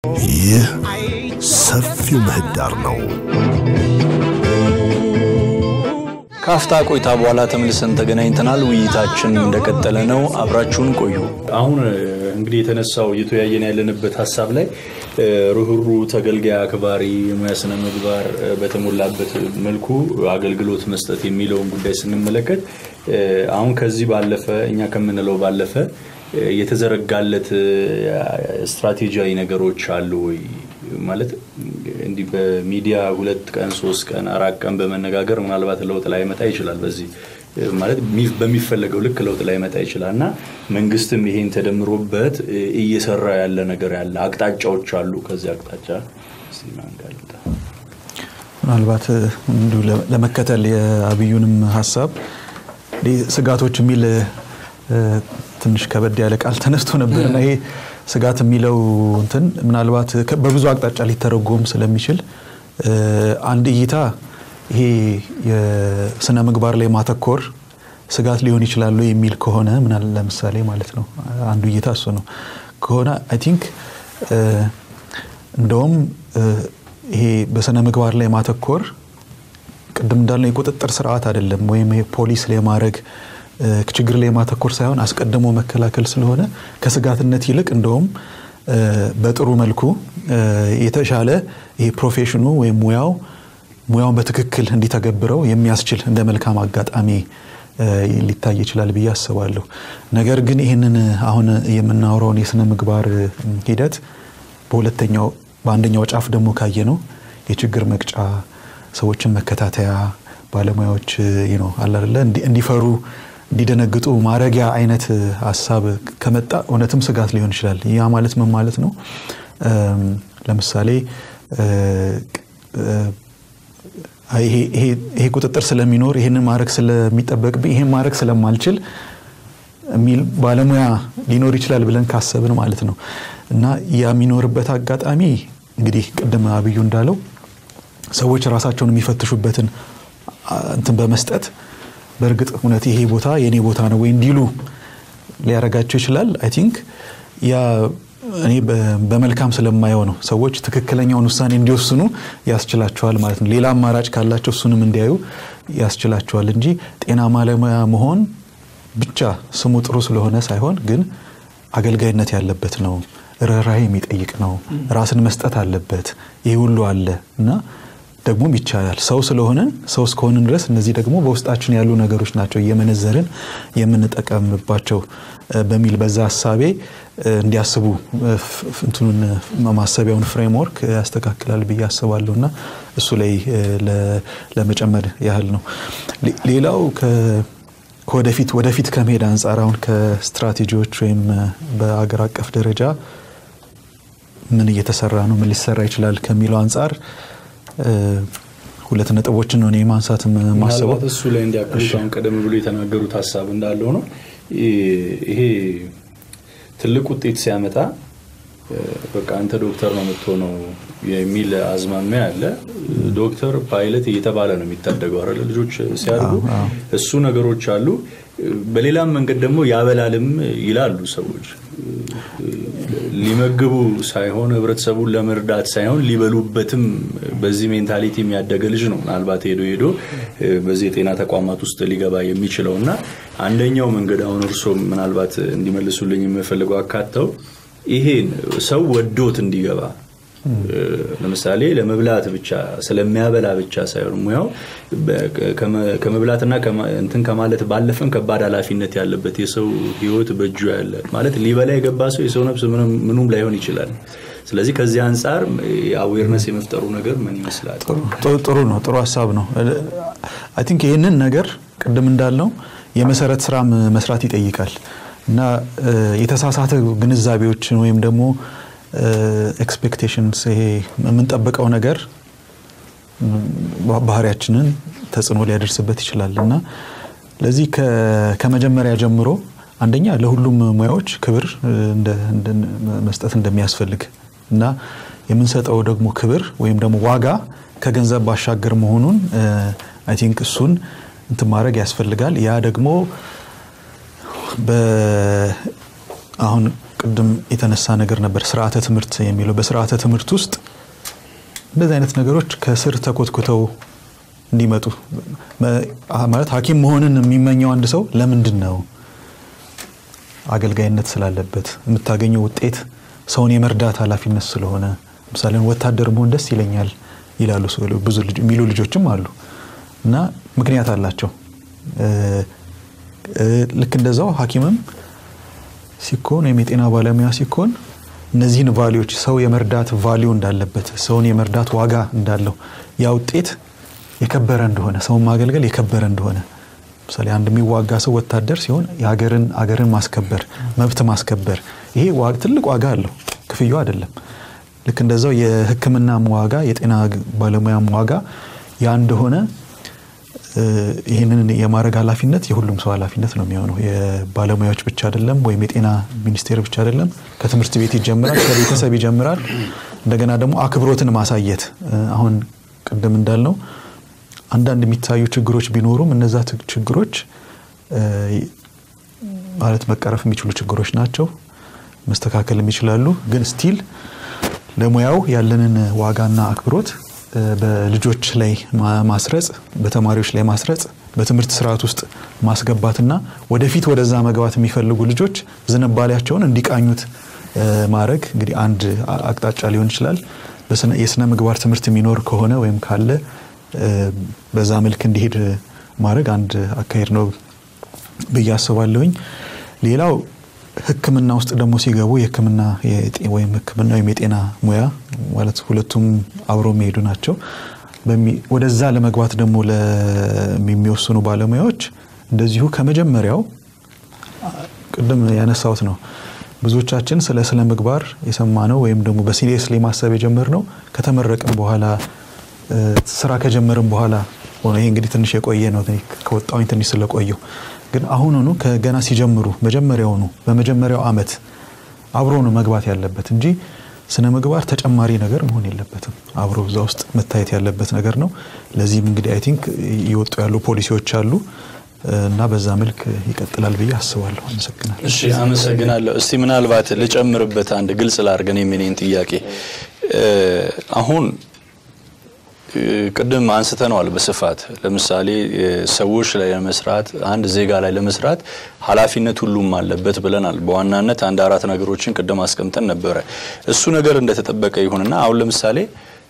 ይህ ሰፊው ምህዳር ነው። ካፍታ ቆይታ በኋላ ተመልሰን ተገናኝተናል። ውይይታችን እንደቀጠለ ነው። አብራችሁን ቆዩ። አሁን እንግዲህ የተነሳው እየተያየን ያለንበት ሐሳብ ላይ ሩህሩ ተገልጋይ አክባሪ ሙያስነ ምግባር በተሞላበት መልኩ አገልግሎት መስጠት የሚለውን ጉዳይ ስንመለከት አሁን ከዚህ ባለፈ እኛ ከምንለው ባለፈ የተዘረጋለት ስትራቴጂያዊ ነገሮች አሉ ወይ ማለት እንዲ በሚዲያ 2 ቀን 3 ቀን 4 ቀን በመነጋገር ምናልባት ለውጥ ላይ መጣ ይችላል በዚህ ማለት በሚፈልገው ልክ ለውጥ ላይ መጣ ይችላልና መንግስትም ይሄን ተደምሮበት እየሰራ ያለ ነገር ያለ አቅጣጫዎች አሉ ከዚህ አቅጣጫ ሲማንጋልታ ምናልባት እንዱ ለመከተል የአብዩንም ሐሳብ ስጋቶች የሚል ትንሽ ከበድ ያለ ቃል ተነስቶ ነበርና ይሄ ስጋት የሚለው እንትን ምናልባት በብዙ አቅጣጫ ሊተረጎም ስለሚችል አንድ እይታ ይሄ የስነ ምግባር ላይ ማተኮር ስጋት ሊሆን ይችላል የሚል ከሆነ ምናልባት ለምሳሌ ማለት ነው አንዱ እይታ እሱ ነው ከሆነ አይ ቲንክ እንደውም ይሄ በስነ ምግባር ላይ ማተኮር ቅድም እንዳልነው የቁጥጥር ስርዓት አይደለም ወይም ይሄ ፖሊስ ላይ ማድረግ ችግር ላይ ማተኮር ሳይሆን አስቀድሞ መከላከል ስለሆነ ከስጋትነት ይልቅ እንደውም በጥሩ መልኩ የተሻለ ይሄ ፕሮፌሽኑ ወይ ሙያውን በትክክል እንዲተገብረው የሚያስችል እንደ መልካም አጋጣሚ ሊታይ ይችላል ብዬ አስባለሁ። ነገር ግን ይሄንን አሁን የምናወራውን የስነ ምግባር ሂደት በአንደኛው ጫፍ ደግሞ ካየነው የችግር መቅጫ ሰዎችን መከታተያ ባለሙያዎች አለ አይደለ እንዲፈሩ እንዲደነግጡ ማረጊያ አይነት ሐሳብ ከመጣ እውነትም ስጋት ሊሆን ይችላል። ያ ማለት ምን ማለት ነው? ለምሳሌ ይሄ ቁጥጥር ስለሚኖር ይሄንን ማረግ ስለሚጠበቅብኝ ይሄን ማረግ ስለማልችል የሚል ባለሙያ ሊኖር ይችላል ብለን ካሰብን ማለት ነው። እና ያ የሚኖርበት አጋጣሚ እንግዲህ ቅድም አብዩ እንዳለው ሰዎች ራሳቸውን የሚፈትሹበትን እንትን በመስጠት በርግጥ እውነት ይሄ ቦታ የኔ ቦታ ነው ወይ እንዲሉ ሊያረጋቸው ይችላል። አይ ቲንክ ያ እኔ በመልካም ስለማየው ነው ሰዎች ትክክለኛውን ውሳኔ እንዲወስኑ ያስችላቸዋል ማለት ነው። ሌላ አማራጭ ካላቸው እሱንም እንዲያዩ ያስችላቸዋል እንጂ ጤናማ ባለሙያ መሆን ብቻ ስሙ ጥሩ ስለሆነ ሳይሆን ግን አገልጋይነት ያለበት ነው፣ ርህራሄ የሚጠይቅ ነው፣ ራስን መስጠት አለበት። ይሄ ሁሉ አለ እና ደግሞ ይቻላል ሰው እስከሆነን ድረስ እነዚህ ደግሞ በውስጣችን ያሉ ነገሮች ናቸው የመነዘርን የምንጠቀምባቸው በሚል በዛ ሐሳቤ እንዲያስቡ እንትኑን ማሰቢያውን ፍሬምወርክ ያስተካክላል ብዬ አስባለሁና እሱ ላይ ለመጨመር ያህል ነው። ሌላው ወደፊት ከመሄድ አንፃር አሁን ከስትራቴጂዎች ወይም በአገር አቀፍ ደረጃ ምን እየተሰራ ነው ምን ሊሰራ ይችላል ከሚለው አንፃር ሁለት ነጥቦችን ነው ማንሳት ማሰበው እሱ ላይ እንዲያክሉታውን ቀደም ብሎ የተናገሩት ሐሳብ እንዳለው ነው። ይሄ ትልቅ ውጤት ሲያመጣ በቃ አንተ ዶክተር ነው የምትሆነው የሚል አዝማሚያ አለ። ዶክተር ፓይለት እየተባለ ነው የሚታደገው አይደል ልጆች ሲያድጉ እሱ ነገሮች አሉ። በሌላም መንገድ ደግሞ ያበላልም ይላሉ ሰዎች ሊመግቡ ሳይሆን ህብረተሰቡን ለመርዳት ሳይሆን ሊበሉበትም በዚህ ሜንታሊቲ የሚያደገ ልጅ ነው ምናልባት ሄዶ በዚህ የጤና ተቋማት ውስጥ ሊገባ የሚችለውና አንደኛው መንገድ አሁን እርሶ ምናልባት እንዲመልሱልኝ የምፈልገው አካተው ይሄን ሰው ወዶት እንዲገባ ለምሳሌ ለመብላት ብቻ ስለሚያበላ ብቻ ሳይሆን ሙያው ከመብላትና እንትን ከማለት ባለፈም ከባድ ኃላፊነት ያለበት የሰው ህይወት በእጁ ያለ ማለት ሊበላ የገባ ሰው የሰው ነፍስ ምንም ላይሆን ይችላል። ስለዚህ ከዚህ አንፃር አዌርነስ የመፍጠሩ ነገር ምን ይመስላል? ጥሩ ነው ጥሩ ሐሳብ ነው። አይ ቲንክ ይሄንን ነገር ቅድም እንዳልነው የመሰረት ስራ መስራት ይጠይቃል እና የተሳሳተ ግንዛቤዎችን ወይም ደግሞ ኤክስፔክቴሽንስ ይሄ የምንጠብቀው ነገር ባህሪያችንን ተጽዕኖ ሊያደርስበት ይችላልና ለዚህ ከመጀመሪያ ጀምሮ አንደኛ ለሁሉም ሙያዎች ክብር መስጠት እንደሚያስፈልግ እና የምንሰጠው ደግሞ ክብር ወይም ደግሞ ዋጋ ከገንዘብ ባሻገር መሆኑን አይ ቲንክ እሱን እንትን ማድረግ ያስፈልጋል። ያ ደግሞ አሁን ቅድም የተነሳ ነገር ነበር ስርዓተ ትምህርት የሚለው በስርዓተ ትምህርት ውስጥ እንደዚህ አይነት ነገሮች ከስር ተኮትኩተው እንዲመጡ ማለት ሐኪም መሆንን የሚመኘው አንድ ሰው ለምንድነው አገልጋይነት ስላለበት የምታገኘው ውጤት ሰውን የመርዳት ኃላፊነት ስለሆነ ምሳሌ ወታደር መሆን ደስ ይለኛል ይላሉ ብዙ የሚሉ ልጆችም አሉ እና ምክንያት አላቸው ልክ እንደዛው ሐኪምም ሲኮን የጤና ባለሙያ ሲኮን እነዚህን ቫልዩዎች ሰው የመርዳት ቫልዩ እንዳለበት ሰውን የመርዳት ዋጋ እንዳለው ያ ውጤት የከበረ እንደሆነ ሰው ማገልገል የከበረ እንደሆነ ምሳሌ አንድ የሚዋጋ ሰው ወታደር ሲሆን አገርን ማስከበር መብት ማስከበር ይሄ ትልቅ ዋጋ አለው ክፍያው አይደለም ልክ እንደዛው የሕክምና ዋጋ የጤና ባለሙያ ዋጋ ያ እንደሆነ ይሄንን የማረግ ኃላፊነት የሁሉም ሰው ኃላፊነት ነው የሚሆነው የባለሙያዎች ብቻ አይደለም ወይም የጤና ሚኒስቴር ብቻ አይደለም ከትምህርት ቤት ይጀምራል ከቤተሰብ ይጀምራል እንደገና ደግሞ አክብሮትን ማሳየት አሁን ቀደም እንዳልነው አንዳንድ የሚታዩ ችግሮች ቢኖሩም እነዛ ችግሮች ማለት መቀረፍ የሚችሉ ችግሮች ናቸው መስተካከል የሚችላሉ ግን ስቲል ለሙያው ያለንን ዋጋና አክብሮት በልጆች ላይ ማስረጽ በተማሪዎች ላይ ማስረጽ በትምህርት ስርዓት ውስጥ ማስገባትና ወደፊት ወደዛ መግባት የሚፈልጉ ልጆች ዝንባሌያቸውን እንዲቃኙት ማድረግ እንግዲህ አንድ አቅጣጫ ሊሆን ይችላል የስነ ምግባር ትምህርት የሚኖር ከሆነ ወይም ካለ በዛ መልክ እንዲሄድ ማድረግ አንድ አካሄድ ነው በያሰባለሁኝ ሌላው ሕክምና ውስጥ ደግሞ ሲገቡ የሕክምና ወይም ሕክምና ወይም የጤና ሙያ ማለት ሁለቱም አብረው የሚሄዱ ናቸው ወደዛ ለመግባት ደግሞ ለሚወስኑ ባለሙያዎች እንደዚሁ ከመጀመሪያው ቅድም ያነሳውት ነው ብዙዎቻችን ስለ ምግባር የሰማነው ወይም ደግሞ በሲሪየስሊ ማሰብ የጀመርነው ከተመረቀን በኋላ ስራ ከጀመረን በኋላ ሆነ ይሄ እንግዲህ ትንሽ የቆየ ነው ከወጣው ትንሽ ስለቆየው ግን አሁን ከገና ሲጀምሩ በመጀመሪያው አመት አብሮ ነው መግባት ያለበት እንጂ ስነ ምግባር ተጨማሪ ነገር መሆን የለበትም አብሮ እዛ ውስጥ መታየት ያለበት ነገር ነው ለዚህም እንግዲህ አይ ቲንክ ይወጡ ያሉ ፖሊሲዎች አሉ እና በዛ መልክ ይቀጥላል ብዬ አስባለሁ አመሰግናለሁ እሺ አመሰግናለሁ እስቲ ምናልባት ልጨምርበት አንድ ግልጽ ላርገን የሚኔን ጥያቄ አሁን ቅድም አንስተናል በስፋት ለምሳሌ ሰዎች ላይ ለመስራት አንድ ዜጋ ላይ ለመስራት ኃላፊነት ሁሉም አለበት ብለናል በዋናነት አንድ አራት ነገሮችን ቅድም አስቀምጠን ነበር እሱ ነገር እንደተጠበቀ ይሁንና አሁን ለምሳሌ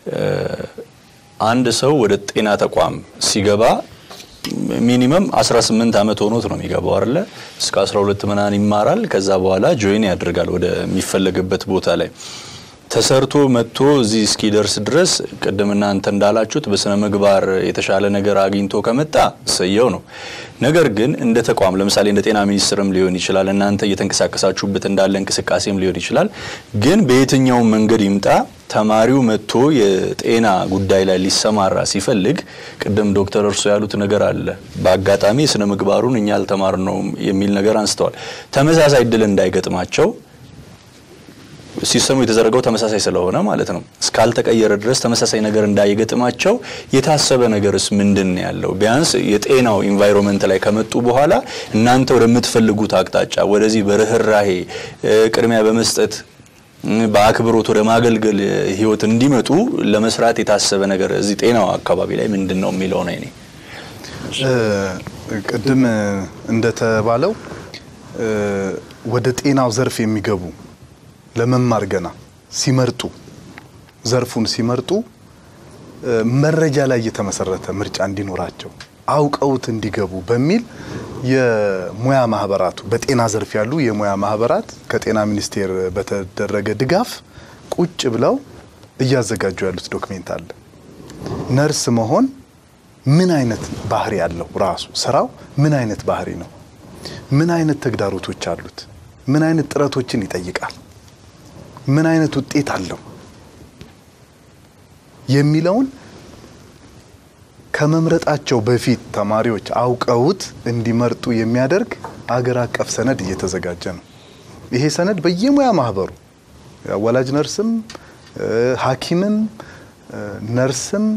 አንድ ሰው ወደ ጤና ተቋም ሲገባ ሚኒመም 18 አመት ሆኖት ነው የሚገባው አይደል እስከ 12 ምናን ይማራል ከዛ በኋላ ጆይን ያደርጋል ወደ የሚፈልግበት ቦታ ላይ ተሰርቶ መጥቶ እዚህ እስኪደርስ ድረስ ቀደምና አንተ እንዳላችሁት በስነ ምግባር የተሻለ ነገር አግኝቶ ከመጣ ሰየው ነው ነገር ግን እንደ ተቋም ለምሳሌ እንደ ጤና ሚኒስትርም ሊሆን ይችላል እናንተ እየተንከሳከሳችሁበት እንዳለ እንቅስቃሴም ሊሆን ይችላል ግን በየትኛው መንገድ ይምጣ ተማሪው መጥቶ የጤና ጉዳይ ላይ ሊሰማራ ሲፈልግ ቀደም ዶክተር እርሱ ያሉት ነገር አለ በአጋጣሚ ስነ ምግባሩን እኛ አልተማርነው የሚል ነገር አንስተዋል ተመሳሳይ ድል እንዳይገጥማቸው ሲስተሙ የተዘረጋው ተመሳሳይ ስለሆነ ማለት ነው እስካልተቀየረ ድረስ ተመሳሳይ ነገር እንዳይገጥማቸው የታሰበ ነገርስ ምንድነው ያለው ቢያንስ የጤናው ኢንቫይሮንመንት ላይ ከመጡ በኋላ እናንተ ወደምትፈልጉት አቅጣጫ ወደዚህ በርህራሄ ቅድሚያ በመስጠት በአክብሮት ወደ ማገልገል ህይወት እንዲመጡ ለመስራት የታሰበ ነገር እዚህ ጤናው አካባቢ ላይ ምንድነው የሚለው ነው እኔ ቅድም እንደተባለው ወደ ጤናው ዘርፍ የሚገቡ ለመማር ገና ሲመርጡ ዘርፉን ሲመርጡ መረጃ ላይ የተመሰረተ ምርጫ እንዲኖራቸው አውቀውት እንዲገቡ በሚል የሙያ ማህበራቱ በጤና ዘርፍ ያሉ የሙያ ማህበራት ከጤና ሚኒስቴር በተደረገ ድጋፍ ቁጭ ብለው እያዘጋጁ ያሉት ዶክመንት አለ ነርስ መሆን ምን አይነት ባህሪ ያለው ራሱ ስራው ምን አይነት ባህሪ ነው ምን አይነት ተግዳሮቶች አሉት ምን አይነት ጥረቶችን ይጠይቃል ምን አይነት ውጤት አለው የሚለውን ከመምረጣቸው በፊት ተማሪዎች አውቀውት እንዲመርጡ የሚያደርግ አገር አቀፍ ሰነድ እየተዘጋጀ ነው ይሄ ሰነድ በየሙያ ማህበሩ ወላጅ ነርስም ሐኪምም ነርስም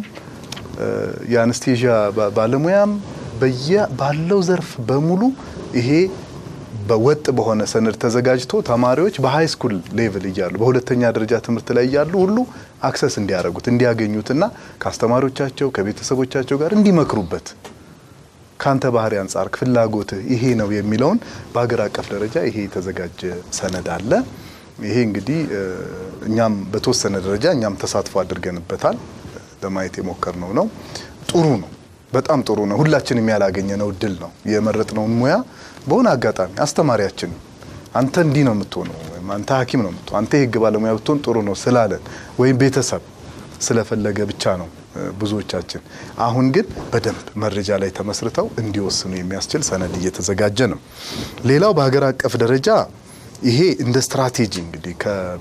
የአነስቴዥያ ባለሙያም ባለው ዘርፍ በሙሉ ይሄ በወጥ በሆነ ሰነድ ተዘጋጅቶ ተማሪዎች በሃይ ስኩል ሌቭል ይያሉ በሁለተኛ ደረጃ ትምህርት ላይ ያሉ ሁሉ አክሰስ እንዲያረጉት እንዲያገኙትና ከአስተማሪዎቻቸው ከቤተሰቦቻቸው ጋር እንዲመክሩበት ካንተ ባህሪ አንፃር ፍላጎት ይሄ ነው የሚለውን በአገር አቀፍ ደረጃ ይሄ የተዘጋጀ ሰነድ አለ። ይሄ እንግዲህ እኛም በተወሰነ ደረጃ እኛም ተሳትፎ አድርገንበታል ለማየት የሞከርነው ነው። ጥሩ ነው፣ በጣም ጥሩ ነው። ሁላችንም ያላገኘነው እድል ነው። የመረጥነውን ሙያ በሆነ አጋጣሚ አስተማሪያችን አንተ እንዲህ ነው የምትሆነው ወይም አንተ ሐኪም ነው የምትሆነው አንተ የህግ ባለሙያ ብትሆን ጥሩ ነው ስላለን ወይም ቤተሰብ ስለፈለገ ብቻ ነው ብዙዎቻችን። አሁን ግን በደንብ መረጃ ላይ ተመስርተው እንዲወስኑ የሚያስችል ሰነድ እየተዘጋጀ ነው። ሌላው በሀገር አቀፍ ደረጃ ይሄ እንደ ስትራቴጂ እንግዲህ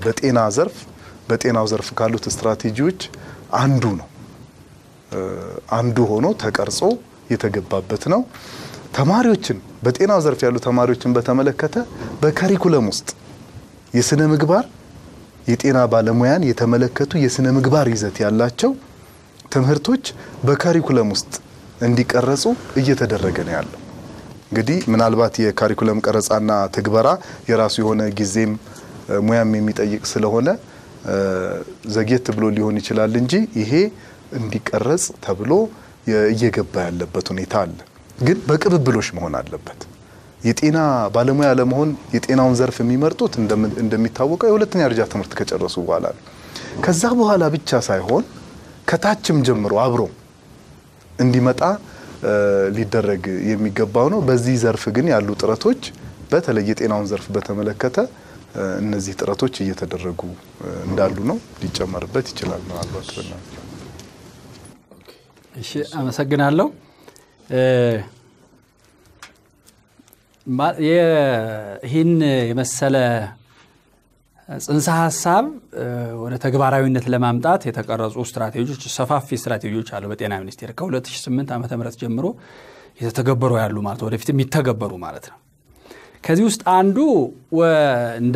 በጤናው ዘርፍ ካሉት ስትራቴጂዎች አንዱ ነው። አንዱ ሆኖ ተቀርጾ የተገባበት ነው። ተማሪዎችን በጤናው ዘርፍ ያሉ ተማሪዎችን በተመለከተ በካሪኩለም ውስጥ የስነ ምግባር የጤና ባለሙያን የተመለከቱ የስነ ምግባር ይዘት ያላቸው ትምህርቶች በካሪኩለም ውስጥ እንዲቀረጹ እየተደረገ ነው ያለው። እንግዲህ ምናልባት የካሪኩለም ቀረጻና ትግበራ የራሱ የሆነ ጊዜም ሙያም የሚጠይቅ ስለሆነ ዘግየት ብሎ ሊሆን ይችላል እንጂ ይሄ እንዲቀረጽ ተብሎ እየገባ ያለበት ሁኔታ አለ። ግን በቅብብሎሽ መሆን አለበት። የጤና ባለሙያ ለመሆን የጤናውን ዘርፍ የሚመርጡት እንደሚታወቀው የሁለተኛ ደረጃ ትምህርት ከጨረሱ በኋላ ነው። ከዛ በኋላ ብቻ ሳይሆን ከታችም ጀምሮ አብሮ እንዲመጣ ሊደረግ የሚገባው ነው። በዚህ ዘርፍ ግን ያሉ ጥረቶች በተለይ የጤናውን ዘርፍ በተመለከተ እነዚህ ጥረቶች እየተደረጉ እንዳሉ ነው። ሊጨመርበት ይችላል ማለት ነው። እሺ አመሰግናለሁ። ይህን የመሰለ ጽንሰ ሐሳብ ወደ ተግባራዊነት ለማምጣት የተቀረጹ ስትራቴጂዎች ሰፋፊ ስትራቴጂዎች አሉ በጤና ሚኒስቴር ከ2008 ዓመተ ምህረት ጀምሮ የተተገበሩ ያሉ ማለት ወደፊት የሚተገበሩ ማለት ነው። ከዚህ ውስጥ አንዱ እንደ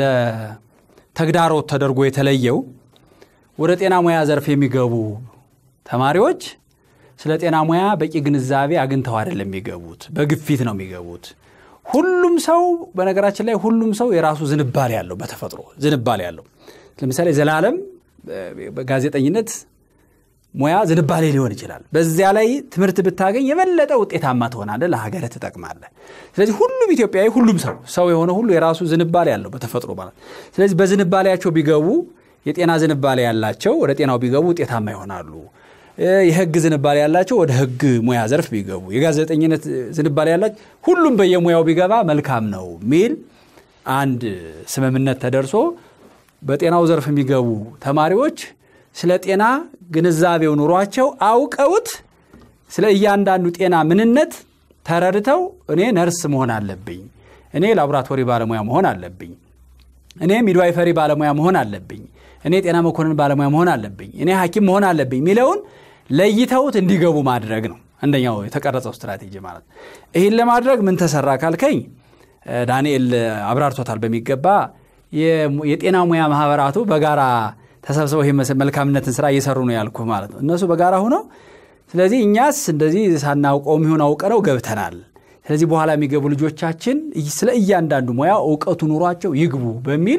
ተግዳሮት ተደርጎ የተለየው ወደ ጤና ሙያ ዘርፍ የሚገቡ ተማሪዎች ስለ ጤና ሙያ በቂ ግንዛቤ አግኝተው አይደለም የሚገቡት፣ በግፊት ነው የሚገቡት። ሁሉም ሰው በነገራችን ላይ ሁሉም ሰው የራሱ ዝንባሌ ያለው በተፈጥሮ ዝንባሌ ያለው። ለምሳሌ ዘላለም በጋዜጠኝነት ሙያ ዝንባሌ ሊሆን ይችላል። በዚያ ላይ ትምህርት ብታገኝ የበለጠ ውጤታማ ትሆናለህ፣ ለሀገር ትጠቅማለህ። ስለዚህ ሁሉም ኢትዮጵያዊ ሁሉም ሰው የሆነ ሁሉ የራሱ ዝንባሌ ያለው በተፈጥሮ ማለት። ስለዚህ በዝንባሌያቸው ቢገቡ የጤና ዝንባሌ ያላቸው ወደ ጤናው ቢገቡ ውጤታማ ይሆናሉ። የህግ ዝንባሌ ያላቸው ወደ ህግ ሙያ ዘርፍ ቢገቡ፣ የጋዜጠኝነት ዝንባሌ ያላቸው ሁሉም በየሙያው ቢገባ መልካም ነው ሚል አንድ ስምምነት ተደርሶ በጤናው ዘርፍ የሚገቡ ተማሪዎች ስለ ጤና ግንዛቤው ኑሯቸው አውቀውት ስለ እያንዳንዱ ጤና ምንነት ተረድተው እኔ ነርስ መሆን አለብኝ፣ እኔ ላቦራቶሪ ባለሙያ መሆን አለብኝ፣ እኔ ሚድዋይፈሪ ባለሙያ መሆን አለብኝ፣ እኔ ጤና መኮንን ባለሙያ መሆን አለብኝ፣ እኔ ሐኪም መሆን አለብኝ ሚለውን ለይተውት እንዲገቡ ማድረግ ነው አንደኛው የተቀረጸው ስትራቴጂ ማለት። ይሄን ለማድረግ ምን ተሰራ ካልከኝ ዳንኤል አብራርቶታል በሚገባ። የጤና ሙያ ማህበራቱ በጋራ ተሰብስበው ይሄ መልካምነትን ስራ እየሰሩ ነው ያልኩ ማለት ነው። እነሱ በጋራ ሆነው ስለዚህ እኛስ እንደዚህ ሳናውቀው የሚሆን አውቀነው ገብተናል። ስለዚህ በኋላ የሚገቡ ልጆቻችን ስለ እያንዳንዱ ሙያ ዕውቀቱ ኑሯቸው ይግቡ በሚል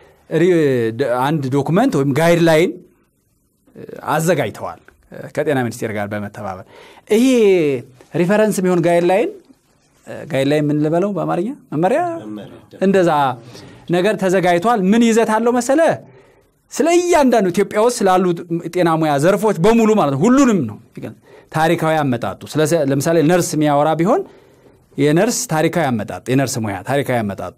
አንድ ዶክመንት ወይም ጋይድላይን አዘጋጅተዋል ከጤና ሚኒስቴር ጋር በመተባበር። ይሄ ሪፈረንስ የሚሆን ጋይድላይን ምን ልበለው በአማርኛ መመሪያ እንደዛ ነገር ተዘጋጅቷል። ምን ይዘት አለው መሰለ? ስለ እያንዳንዱ ኢትዮጵያ ውስጥ ስላሉ ጤና ሙያ ዘርፎች በሙሉ ማለት ሁሉንም ነው። ታሪካዊ አመጣጡ ለምሳሌ ነርስ የሚያወራ ቢሆን የነርስ ታሪካዊ አመጣጥ፣ የነርስ ሙያ ታሪካዊ አመጣጡ፣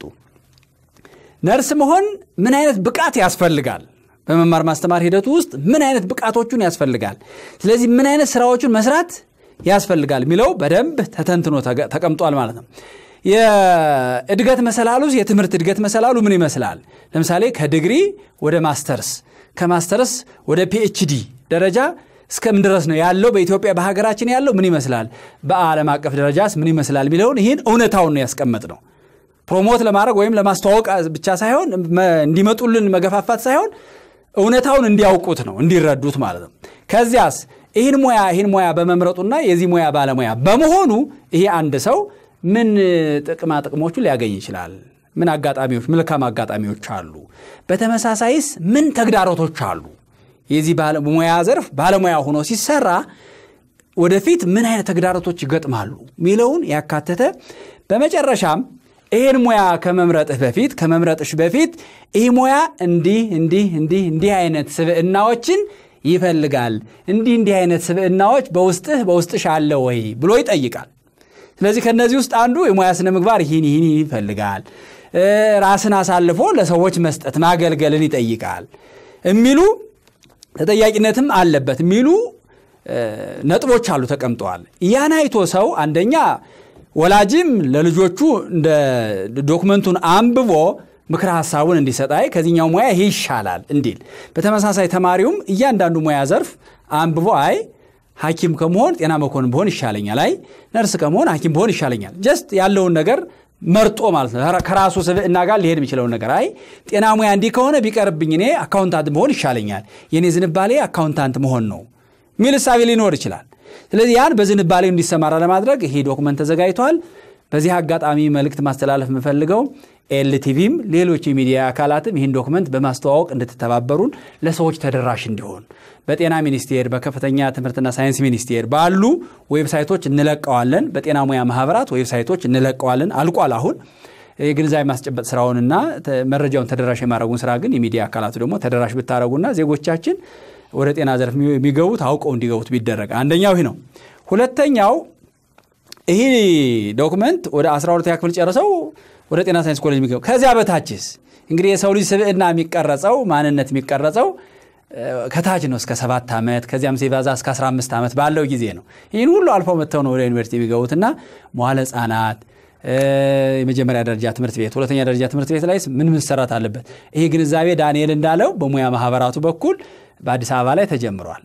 ነርስ መሆን ምን አይነት ብቃት ያስፈልጋል፣ በመማር ማስተማር ሂደቱ ውስጥ ምን አይነት ብቃቶቹን ያስፈልጋል፣ ስለዚህ ምን አይነት ስራዎችን መስራት ያስፈልጋል ሚለው በደንብ ተተንትኖ ተቀምጧል ማለት ነው። የእድገት መሰላሉስ የትምህርት እድገት መሰላሉ ምን ይመስላል? ለምሳሌ ከዲግሪ ወደ ማስተርስ፣ ከማስተርስ ወደ ፒኤችዲ ደረጃ እስከምን ድረስ ነው ያለው? በኢትዮጵያ በሀገራችን ያለው ምን ይመስላል? በዓለም አቀፍ ደረጃስ ምን ይመስላል ሚለውን ይሄን እውነታውን ነው ያስቀመጥነው። ፕሮሞት ለማድረግ ወይም ለማስተዋወቅ ብቻ ሳይሆን እንዲመጡልን መገፋፋት ሳይሆን እውነታውን እንዲያውቁት ነው፣ እንዲረዱት ማለት ነው። ከዚያስ ይሄን ሙያ በመምረጡና የዚህ ሙያ ባለሙያ በመሆኑ ይሄ አንድ ሰው ምን ጥቅሞቹ ሊያገኝ ይችላል? ምን አጋጣሚዎች መልካም አጋጣሚዎች አሉ? በተመሳሳይስ ምን ተግዳሮቶች አሉ? የዚህ ባለሙያ ዘርፍ ባለሙያ ሆኖ ሲሰራ ወደፊት ምን አይነት ተግዳሮቶች ይገጥማሉ ሚለውን ያካተተ በመጨረሻም ይሄን ሙያ ከመምረጥሽ በፊት ይሄ ሙያ እንዲህ አይነት ስብዕናዎችን ይፈልጋል እንዲህ አይነት ስብዕናዎች በውስጥሽ አለ ወይ ብሎ ይጠይቃል። ስለዚህ ከነዚህ ውስጥ አንዱ የሙያ ስነ ምግባር ይሄን ይፈልጋል፣ ራስን አሳልፎ ለሰዎች መስጠት ማገልገልን ይጠይቃል የሚሉ ተጠያቂነትም አለበት የሚሉ ነጥቦች አሉ ተቀምጠዋል። ያን አይቶ ሰው አንደኛ ወላጅም ለልጆቹ እንደ ዶክመንቱን አንብቦ ምክረ ሐሳቡን እንዲሰጣይ ከዚህኛው ሙያ ይሻላል እንዲል፣ በተመሳሳይ ተማሪውም እያንዳንዱ ሙያ ዘርፍ አንብቦ ሐኪም ከመሆን ጤና መኮንን ብሆን ይሻለኛል፣ ነርስ ከመሆን ሐኪም ብሆን ይሻለኛል፣ ጀስት ያለውን ነገር መርጦ ማለት ነው። ከራሱ ስብዕና ጋር ሊሄድ የሚችለው ነገር ጤና ሙያ እንዲህ ከሆነ ቢቀርብኝ እኔ አካውንታንት ብሆን ይሻለኛል፣ የኔ ዝንባሌ አካውንታንት መሆን ነው ሚል ሐሳብ ሊኖር ይችላል። ስለዚህ ያን በዝንባሌው እንዲሰማራ ለማድረግ ይሄ ዶክመንት ተዘጋጅቷል። በዚህ አጋጣሚ መልእክት ማስተላለፍ የምፈልገው ኤልቲቪም ሌሎች የሚዲያ አካላትም ይህን ዶክመንት በማስተዋወቅ እንድትተባበሩን ለሰዎች ተደራሽ እንዲሆን በጤና ሚኒስቴር በከፍተኛ ትምህርትና ሳይንስ ሚኒስቴር ባሉ ዌብሳይቶች እንለቀዋለን። በጤና ሙያ ማህበራት ዌብሳይቶች እንለቀዋለን። አልቋል። አሁን የግንዛቤ ማስጨበጥ ስራውንና መረጃውን ተደራሽ የማድረጉን ስራ ግን የሚዲያ አካላቱ ደግሞ ተደራሽ ብታረጉና ዜጎቻችን ወደ ጤና ዘርፍ የሚገቡት አውቀው እንዲገቡት ቢደረግ አንደኛው ይሄ ነው። ሁለተኛው ይሄ ዶክመንት ወደ 12ኛ ክፍል ጨርሰው ወደ ጤና ሳይንስ ኮሌጅ የሚገቡ ከዚያ በታችስ እንግዲህ የሰው ልጅ ስብዕና የሚቀረጸው ማንነት የሚቀረጸው ከታች ነው እስከ 7 ዓመት ከዚያም ሲባዛ እስከ 15 ዓመት ባለው ጊዜ ነው። ይሄን ሁሉ አልፈው መተው ነው ወደ ዩኒቨርሲቲ የሚገቡትና መዋለ ህጻናት የመጀመሪያ ደረጃ ትምህርት ቤት ሁለተኛ ደረጃ ትምህርት ቤት ላይ ምን መሰራት አለበት? ይሄ ግንዛቤ ዳንኤል እንዳለው በሙያ ማህበራቱ በኩል በአዲስ አበባ ላይ ተጀምሯል።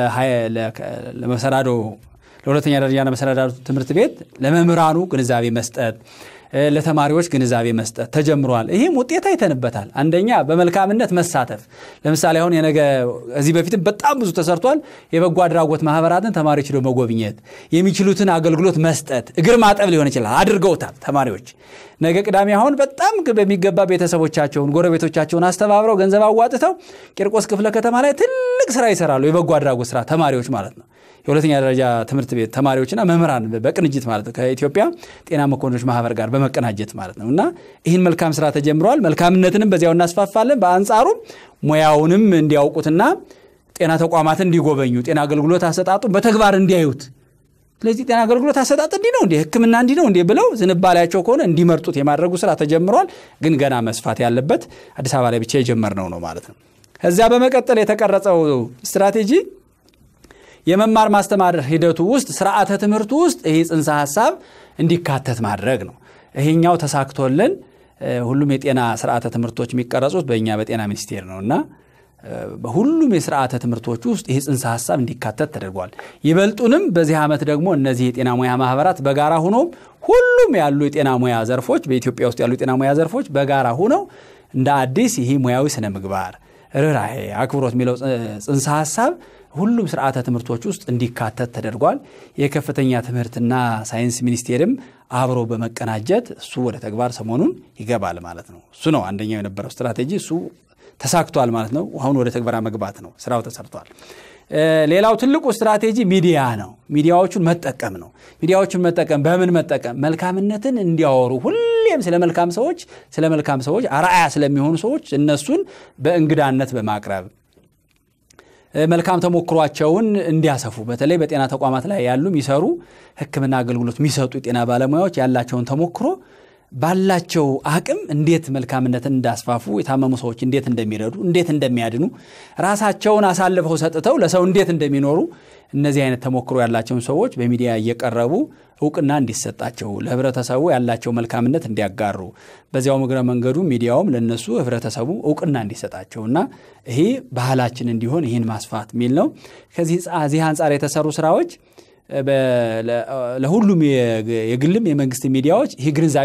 ለመሰናዶ ለሁለተኛ ደረጃና መሰናዶ ትምህርት ቤት ለመምህራኑ ግንዛቤ መስጠት ለተማሪዎች ግንዛቤ መስጠት ተጀምሯል። ይሄም ውጤት አይተንበታል። አንደኛ በመልካምነት መሳተፍ ለምሳሌ አሁን የነገ እዚህ በፊት በጣም ብዙ ተሰርቷል። የበጎ አድራጎት ማህበራትን ተማሪዎች ሄደው መጎብኘት የሚችሉትን አገልግሎት መስጠት እግር ማጠብ ሊሆን ይችላል አድርገውታል ተማሪዎች። ነገ ቅዳሜ አሁን በጣም በሚገባ ቤተሰቦቻቸውን ጎረቤቶቻቸውን አስተባብረው ገንዘብ አዋጥተው ቂርቆስ ክፍለ ከተማ ላይ ትልቅ ስራ ይሰራሉ። የበጎ አድራጎት ስራ ተማሪዎች ማለት ነው። የሁለተኛ ደረጃ ትምህርት ቤት ተማሪዎችና መምህራን በቅንጅት ማለት ነው ከኢትዮጵያ ጤና መኮንኖች ማህበር ጋር በመቀናጀት ማለት ነውና ይህን መልካም ስራ ተጀምሯል። መልካምነትንም በዚያው እናስፋፋለን። በአንጻሩ ሙያውንም እንዲያውቁትና ጤና ተቋማትን እንዲጎበኙ ጤና አገልግሎት አሰጣጡ በተግባር እንዲያዩት ስለዚህ ጤና አገልግሎት አሰጣጥ እንዲህ ነው እንዴ ህክምና እንዲህ ነው እንዴ ብለው ዝንባሌያቸው ከሆነ እንዲመርጡት የማድረጉ ስራ ተጀምሯል። ግን ገና መስፋት ያለበት አዲስ አበባ ላይ ብቻ የጀመርነው ነው ማለት ነው። ከዚያ በመቀጠል የተቀረጸው ስትራቴጂ የመማር ማስተማር ሂደቱ ውስጥ ስርዓተ ትምህርቱ ውስጥ ይሄ ጽንሰ ሐሳብ እንዲካተት ማድረግ ነው። ይሄኛው ተሳክቶልን ሁሉም የጤና ስርዓተ ትምህርቶች የሚቀረጹት በእኛ በጤና ሚኒስቴር ነውና በሁሉም የስርዓተ ትምህርቶች ውስጥ ይሄ ጽንሰ ሐሳብ እንዲካተት ተደርጓል። ይበልጡንም በዚህ ዓመት ደግሞ እነዚህ የጤና ሙያ ማህበራት በጋራ ሆነው ሁሉም ያሉ የጤና ሙያ ዘርፎች በኢትዮጵያ ውስጥ ያሉ የጤና ሙያ ዘርፎች በጋራ ሆነው እንደ አዲስ ይሄ ሙያዊ ስነ ምግባር ርህራሄ አክብሮት የሚለው ጽንሰ ሐሳብ ሁሉም ስርዓተ ትምህርቶች ውስጥ እንዲካተት ተደርጓል። የከፍተኛ ትምህርትና ሳይንስ ሚኒስቴርም አብሮ በመቀናጀት እሱ ወደ ተግባር ሰሞኑን ይገባል ማለት ነው። እሱ ነው አንደኛው የነበረው ስትራቴጂ እሱ ተሳክቷል ማለት ነው። አሁን ወደ ተግባር መግባት ነው። ስራው ተሰርቷል። ሌላው ትልቁ ስትራቴጂ ሚዲያ ነው። ሚዲያዎቹን መጠቀም ነው። ሚዲያዎቹን መጠቀም በምን መጠቀም? መልካምነትን እንዲያወሩ ሁሌም ስለ መልካም ሰዎች አርአያ ስለሚሆኑ ሰዎች እነሱን በእንግዳነት በማቅረብ መልካም ተሞክሯቸውን እንዲያሰፉ በተለይ በጤና ተቋማት ላይ ያሉ የሚሰሩ ህክምና አገልግሎት የሚሰጡ ጤና ባለሙያዎች ያላቸውን ተሞክሮ ባላቸው አቅም እንዴት መልካምነትን እንዳስፋፉ የታመሙ ሰዎች እንዴት እንደሚረዱ እንዴት እንደሚያድኑ ራሳቸውን አሳልፈው ሰጥተው ለሰው እንዴት እንደሚኖሩ እነዚህ አይነት ተሞክሮ ያላቸውን ሰዎች በሚዲያ እየቀረቡ ዕውቅና እንዲሰጣቸው ለህብረተሰቡ ያላቸው መልካምነት እንዲያጋሩ በዚያው ምግረ መንገዱ ሚዲያውም ለነሱ ህብረተሰቡ ዕውቅና እንዲሰጣቸውና ይሄ ባህላችን እንዲሆን ይሄን ማስፋት ሚል ነው። ከዚህ አንፃር የተሰሩ ስራዎች ለሁሉም የግልም የመንግስት ሚዲያዎች ይሄ ግንዛቤ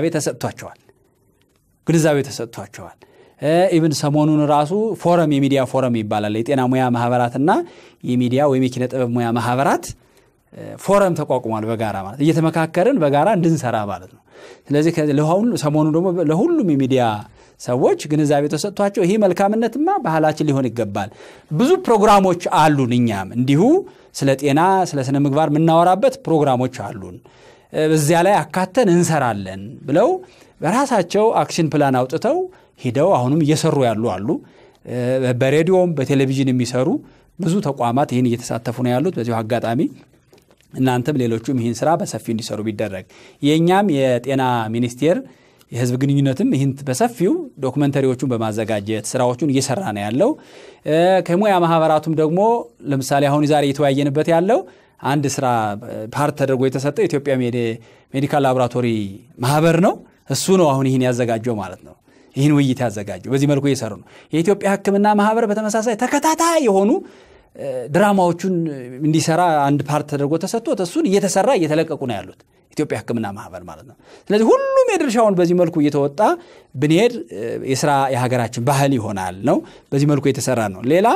ተሰጥቷቸዋል። ኢቭን ሰሞኑን ራሱ የሚዲያ ፎረም ይባላል። የጤና ሙያ ማህበራትና የሚዲያ ወይም የኪነ ጥበብ ሙያ ማህበራት ፎረም ተቋቁሟል በጋራ ማለት እየተመካከርን በጋራ እንድንሰራ ማለት ነው ስለዚህ ሰሞኑ ደግሞ ለሁሉም ሚዲያ ሰዎች ግንዛቤ ተሰጥቷቸው ይሄ መልካምነትማ ባህላችን ሊሆን ይገባል ብዙ ፕሮግራሞች አሉን እኛም እንዲሁ ስለ ጤና ስለ ስነ ምግባር ምናወራበት ፕሮግራሞች አሉን በዚያ ላይ አካተን እንሰራለን ብለው በራሳቸው አክሽን ፕላን አውጥተው ሄደው አሁንም እየሰሩ ያሉ አሉ በሬዲዮም በቴሌቪዥን የሚሰሩ ብዙ ተቋማት ይሄን እየተሳተፉ ነው ያሉት በዚህ አጋጣሚ እናንተም ሌሎችም ይሄን ስራ በሰፊው እንዲሰሩ ቢደረግ የኛም የጤና ሚኒስቴር የህዝብ ግንኙነትም ይሄን በሰፊው ዶክመንተሪዎቹን በማዘጋጀት ስራዎቹን እየሰራ ነው ያለው ከሙያ ማህበራቱም ደግሞ ለምሳሌ አሁን ዛሬ የተወያየንበት ያለው አንድ ስራ ፓርት ተደርጎ የተሰጠው ኢትዮጵያ ሜዲካል ላቦራቶሪ ማህበር ነው እሱ ነው አሁን ይሄን ያዘጋጀው ማለት ነው ይሄን ውይይት ያዘጋጀው በዚህ መልኩ እየሰሩ ነው የኢትዮጵያ ህክምና ማህበር በተመሳሳይ ተከታታይ የሆኑ ድራማዎቹን እንዲሰራ አንድ ፓርት ተደርጎ ተሰጥቶት እሱን እየተሰራ እየተለቀቁ ነው ያሉት ኢትዮጵያ ህክምና ማህበር ማለት ነው ስለዚህ ሁሉም የድርሻውን በዚህ መልኩ እየተወጣ ብንሄድ የሥራ የሀገራችን ባህል ይሆናል ነው በዚህ መልኩ የተሰራ ነው ሌላ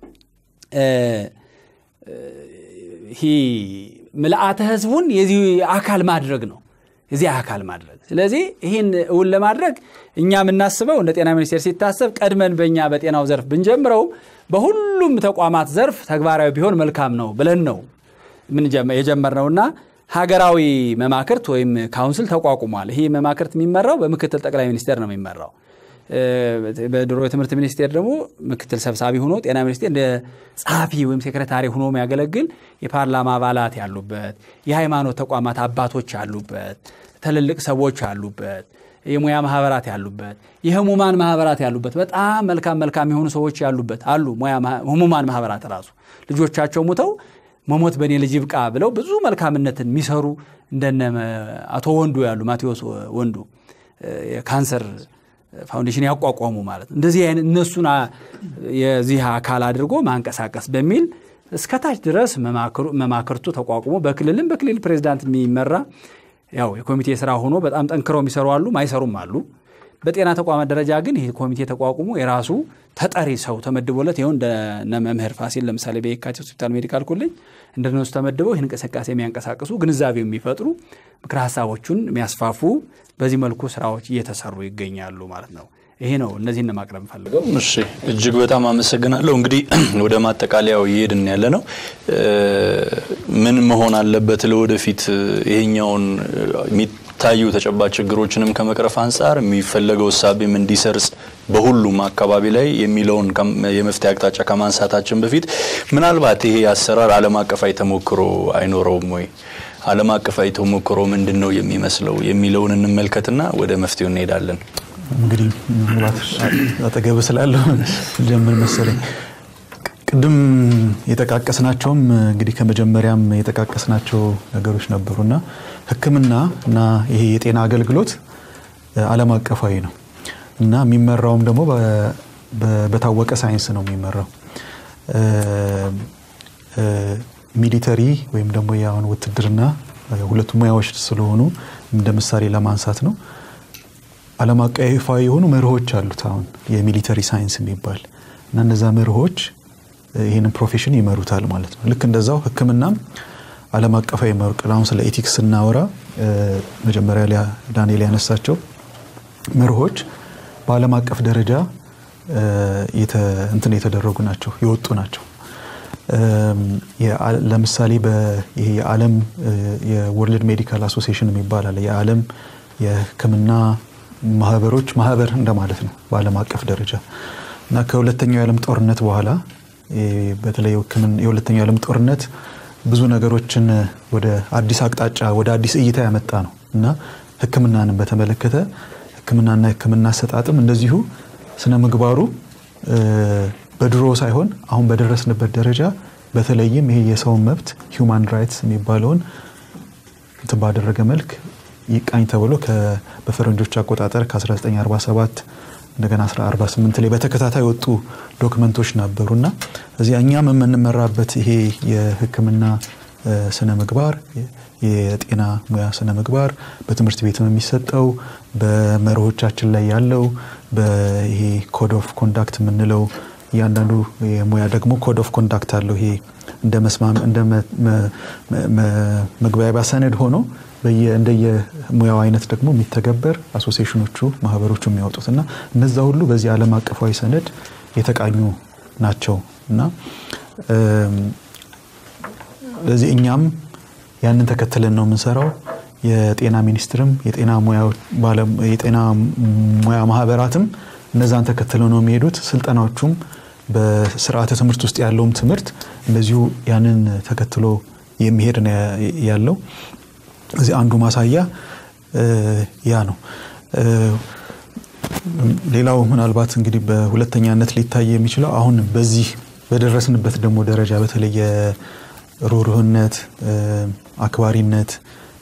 ይሄ ምልአተ ህዝቡን የዚህ አካል ማድረግ ነው የዚህ አካል ማድረግ ስለዚህ ይሄን እውን ለማድረግ እኛ ምናስበው እንደ ጤና ሚኒስቴር ሲታሰብ ቀድመን በእኛ በጤናው ዘርፍ ብንጀምረው በሁሉም ተቋማት ዘርፍ ተግባራዊ ቢሆን መልካም ነው ብለን ነው ምን የጀመርነውና ሀገራዊ መማክርት ወይም ካውንስል ተቋቁሟል ይሄ መማክርት የሚመራው በምክትል ጠቅላይ ሚኒስቴር ነው የሚመራው በድሮ የትምህርት ሚኒስቴር ደግሞ ምክትል ሰብሳቢ ሆኖ ጤና ሚኒስቴር እንደ ጸሐፊ ወይም ሴክሬታሪ ሆኖ የሚያገለግል የፓርላማ አባላት ያሉበት የሃይማኖት ተቋማት አባቶች ያሉበት ትልልቅ ሰዎች ያሉበት የሙያ ማህበራት ያሉበት የህሙማን ማህበራት ያሉበት በጣም መልካም የሆኑ ሰዎች ያሉበት አሉ ህሙማን ማህበራት ራሱ ልጆቻቸው ሞተው መሞት በኔ ልጅ ይብቃ ብለው ብዙ መልካምነትን የሚሰሩ እንደነ አቶ ወንዱ ያሉ ማቴዎስ ወንዱ የካንሰር ፋውንዴሽን ያቋቋሙ ማለት እንደዚህ አይነት እነሱና የዚህ አካል አድርጎ ማንቀሳቀስ በሚል እስከታች ድረስ መማክርቱ ተቋቁሞ በክልል ፕሬዝዳንት የሚመራ ያው የኮሚቴ ስራ ሆኖ በጣም ጠንክረው የሚሰሩ አሉ ማይሰሩም አሉ በጤና ተቋማት ደረጃ ግን ይሄ ኮሚቴ ተቋቁሞ የራሱ ተጠሪ ሰው ተመድቦለት ይሁን እንደ መምህር ፋሲል ለምሳሌ በየካቲት ሆስፒታል ሜዲካል ኮሌጅ እንደነሱ ተመድበው ይህን እንቅስቃሴ የሚያንቀሳቅሱ ግንዛቤው የሚፈጥሩ ምክረ ሐሳቦችን የሚያስፋፉ በዚህ መልኩ ስራዎች እየተሰሩ ይገኛሉ ማለት ነው ይሄ ነው እነዚህን ማቅረብ ፈልገው እሺ እጅግ በጣም አመሰግናለሁ እንግዲህ ወደ ማጠቃለያው ይሄድን ያለነው ምን መሆን አለበት ለወደፊት ይሄኛውን ታዩ ተጨባጭ ችግሮችንም ከመቅረፍ አንፃር የሚፈልገው ሐሳብም እንዲሰርጽ በሁሉም አካባቢ ላይ የሚለውን የመፍትሄ አቅጣጫ ከማንሳታችን በፊት ምናልባት ይሄ አሰራር ዓለም አቀፋዊ ተሞክሮ አይኖረውም ወይ ዓለም አቀፋዊ ተሞክሮ ምንድነው የሚመስለው የሚለውን እንመልከትና ወደ መፍትሄው እንሄዳለን እንግዲህ ምናልባት አጠገብ ስላለው ጀምር መሰለኝ ቅድም የተቃቀስናቸውም እንግዲህ ከመጀመሪያም የተቃቀስናቸው ነገሮች ነበሩና ህክምናና ይሄ የጤና አገልግሎት ዓለም አቀፋዊ ነው እና የሚመራውም ደግሞ በታወቀ ሳይንስ ነው የሚመራው ሚሊተሪ ወይም ደግሞ ያውን ውትድርና ሁለቱ ሙያዎች ስለሆኑ እንደ ምሳሌ ለማንሳት ነው ዓለም አቀፋዊ የሆኑ መርሆች አሉት አሁን የሚሊተሪ ሳይንስ የሚባል እና እነዛ መርሆች ይሄንን ፕሮፌሽን ይመሩታል ማለት ነው ልክ እንደዛው ህክምናም ዓለም አቀፋዊ መርሆች ስለ ኤቲክስ እናወራ መጀመሪያ ላይ ዳንኤል ያነሳቸው መርሆች በዓለም አቀፍ ደረጃ የተደረጉ ናቸው የወጡ ናቸው ለምሳሌ በይሄ የዓለም የወርልድ ሜዲካል አሶሲዬሽን የሚባል የዓለም የህክምና ማህበሮች ማህበር እንደማለት ነው በዓለም አቀፍ ደረጃ እና ከሁለተኛው የዓለም ጦርነት በኋላ በተለይ የሁለተኛው የዓለም ጦርነት ብዙ ነገሮችን ወደ አዲስ አቅጣጫ ወደ አዲስ እይታ ያመጣ ነው እና ህክምናንም በተመለከተ ህክምናና ህክምና አሰጣጥም እንደዚሁ ስነ ምግባሩ በድሮ ሳይሆን አሁን በደረስንበት ደረጃ በተለይም ይሄ የሰው መብት human rights የሚባለውን ተባደረገ መልክ ይቃኝ ተብሎ በፈረንጆች አቆጣጠር ከ1947 እንደገና 1948 ላይ በተከታታይ ወጡ ዶክመንቶች ነበሩና እዚህ እኛም የምንመራበት ይሄ የህክምና ስነ ምግባር የጤና ሙያ ስነ ምግባር በትምህርት ቤትም የሚሰጠው በመርሆቻችን ላይ ያለው በይሄ ኮድ ኦፍ ኮንዳክት ምንለው ያንዳንዱ የሙያ ደግሞ ኮድ ኦፍ ኮንዳክት አለው ይሄ እንደ መስማም እንደ መግባቢያ ሰነድ ሆኖ እንደየ ሙያው አይነት ደግሞ የሚተገበር አሶሲዬሽኖቹ ማህበሮቹ የሚያወጡትና እነዛ ሁሉ በዚህ ዓለም አቀፋዊ ሰነድ የተቃኙ ናቸውና ለዚህ እኛም ያንን ተከትለን ነው የምንሰራው የጤና ሚኒስትርም የጤና ሙያ ማህበራትም እነዛን ተከትለው ነው የሚሄዱት ስልጠናዎቹም በስርዓተ ትምህርት ውስጥ ያለውም ትምህርት እንደዚሁ ያንን ተከትሎ የሚሄድ ነው ያለው እዚህ አንዱ ማሳያ ያ ነው ሌላው ምናልባት እንግዲህ በሁለተኛነት ሊታይ የሚችለው አሁን በዚህ በደረስንበት ደግሞ ደረጃ በተለየ ሩህሩህነት አክባሪነት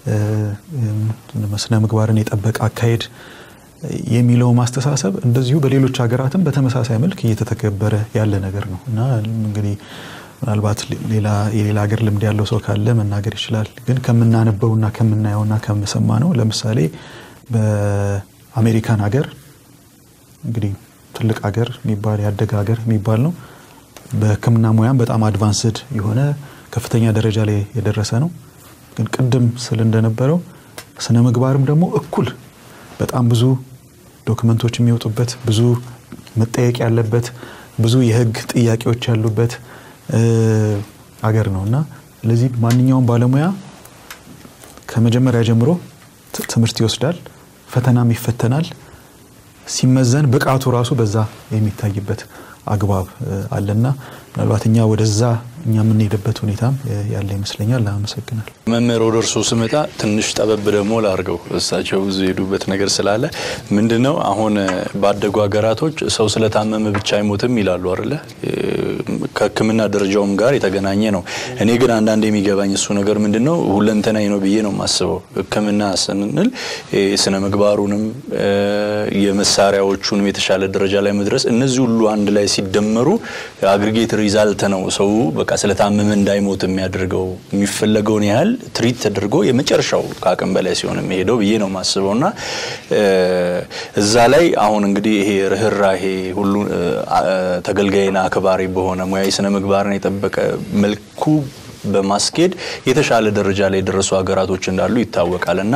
ስነ ምግባርን የጠበቀ አካሄድ የሚለው ማስተሳሰብ እንደዚሁ በሌሎች ሀገራትም በተመሳሳይ መልክ እየተተገበረ ያለ ነገር ነው እና እንግዲህ ምናልባት የሌላ ሀገር ልምድ ያለው ሰው ካለ መናገር ይችላል ግን ከምናነበውና ከምናየውና ከምንሰማነው ለምሳሌ በአሜሪካን ሀገር እንግዲህ ትልቅ ሀገር የሚባል ያደገ ሀገር የሚባል ነው በሕክምና ሙያም በጣም አድቫንስድ የሆነ ከፍተኛ ደረጃ ላይ የደረሰ ነው ግን ቅድም ስለ እንደነበረው ስነ ምግባርም ደግሞ እኩል በጣም ብዙ ዶክመንቶች የሚወጡበት ብዙ መጠየቅ ያለበት ብዙ የህግ ጥያቄዎች ያሉበት ሀገር ነውና ለዚህ ማንኛውም ባለሙያ ከመጀመሪያ ጀምሮ ትምህርት ይወስዳል ፈተናም ይፈተናል ሲመዘን ብቃቱ ራሱ በዛ የሚታይበት አግባብ አለና ምናልባት እኛ ወደዛ እኛ ምን ሄደበት ሁኔታም ያለ ይመስለኛል አመሰግናለሁ መምህር ወደርሶ ስመጣ ትንሽ ጠበብ ደግሞ ላርገው እሳቸው ብዙ ሄዱበት ነገር ስላለ ምንድነው አሁን ባደጉ ሀገራቶች ሰው ስለታመመ ብቻ አይሞትም ይላሉ አይደለ ከሕክምና ደረጃውም ጋር የተገናኘ ነው እኔ ግን አንዳንዴ የሚገባኝ እሱ ነገር ምንድነው ሁለንተናይ ነው ብዬ ነው ማስበው ሕክምና ስንል ስነ ምግባሩንም የመሳሪያዎቹንም የተሻለ ደረጃ ላይ መድረስ እነዚህ ሁሉ አንድ ላይ ሲደመሩ አግሪጌት ሪዛልት ነው ሰው በቃ ስለታመመ እንዳይሞት የሚያደርገው የሚፈልገውን ያህል ትሪት ተደርጎ የመጨረሻው ካቀም በላይ ሲሆን የሚሄደው ብዬ ነው ማስበውና እዛ ላይ አሁን እንግዲህ ይሄ ርህራሄ ሁሉ ተገልጋይና አክባሪ በሆነ ሙያዊ ስነ ምግባርን የጠበቀ መልኩ በማስኬድ የተሻለ ደረጃ ላይ ደረሱ ሀገራቶች እንዳሉ ይታወቃልና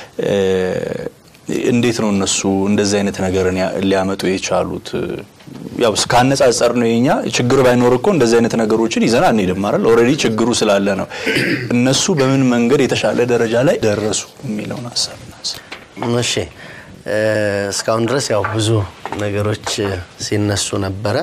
እንዴት ነው እነሱ እንደዚህ አይነት ነገርን ሊያመጡ የቻሉት ያው ስካነጻጸር ነው የኛ ችግር ባይኖር እኮ እንደዚህ አይነት ነገሮችን ይዘና አንሄድም ማለት ኦሬዲ ችግሩ ስላለ ነው እነሱ በምን መንገድ የተሻለ ደረጃ ላይ ደረሱ የሚለውን ሐሳብ ነው እሺ እስካሁን ድረስ ያው ብዙ ነገሮች ሲነሱ ነበር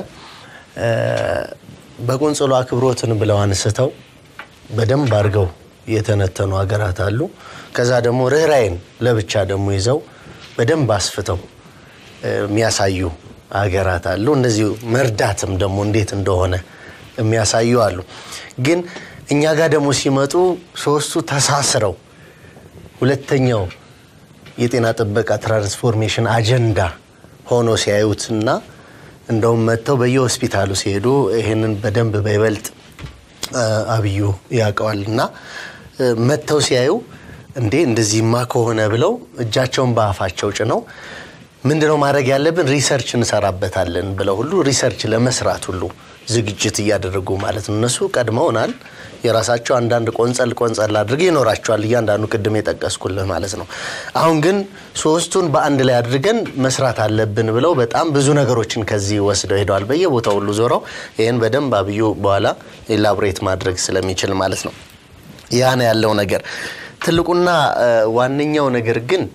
በቆንጽሎ አክብሮትን ብለው አንስተው በደንብ አርገው የተነተኑ ሀገራት አሉ ከዛ ደግሞ ርህራይን ለብቻ ደግሞ ይዘው በደንብ አስፍተው የሚያሳዩ ሀገራት አሉ እንደዚህ መርዳትም ደግሞ እንዴት እንደሆነ የሚያሳዩ አሉ ግን እኛ ጋር ደግሞ ሲመጡ ሶስቱ ተሳስረው ሁለተኛው የጤና ጥበቃ ትራንስፎርሜሽን አጀንዳ ሆኖ ሲያዩትና እንደውም መተው በየሆስፒታሉ ሲሄዱ ይሄንን በደንብ በይበልጥ አብዩ ያቀዋልና መተው ሲያዩ እንደዚህማ ከሆነ ብለው እጃቸውን ባፋቸው ጭነው ምንድነው ማድረግ ያለብን ሪሰርች እንሰራበታለን ብለው ሁሉ ሪሰርች ለመስራት ሁሉ ዝግጅት ያደረጉ ማለት ነው እነሱ ቀድመውናል የራሳቸው አንዳንድ ቆንጸል አድርገው ይኖራቸዋል እያንዳንዱ ቅድም የጠቀስኩልህ ማለት ነው አሁን ግን ሶስቱን በአንድ ላይ አድርገን መስራት አለብን ብለው በጣም ብዙ ነገሮችን ከዚህ ወስደው ሄደዋል በየቦታው ሁሉ ዞረው ይሄን በደንብ አብዩ በኋላ ኢላቦሬት ማድረግ ስለሚችል ማለት ነው ያ ነው ያለው ነገር ትልቁና ዋንኛው ነገር ግን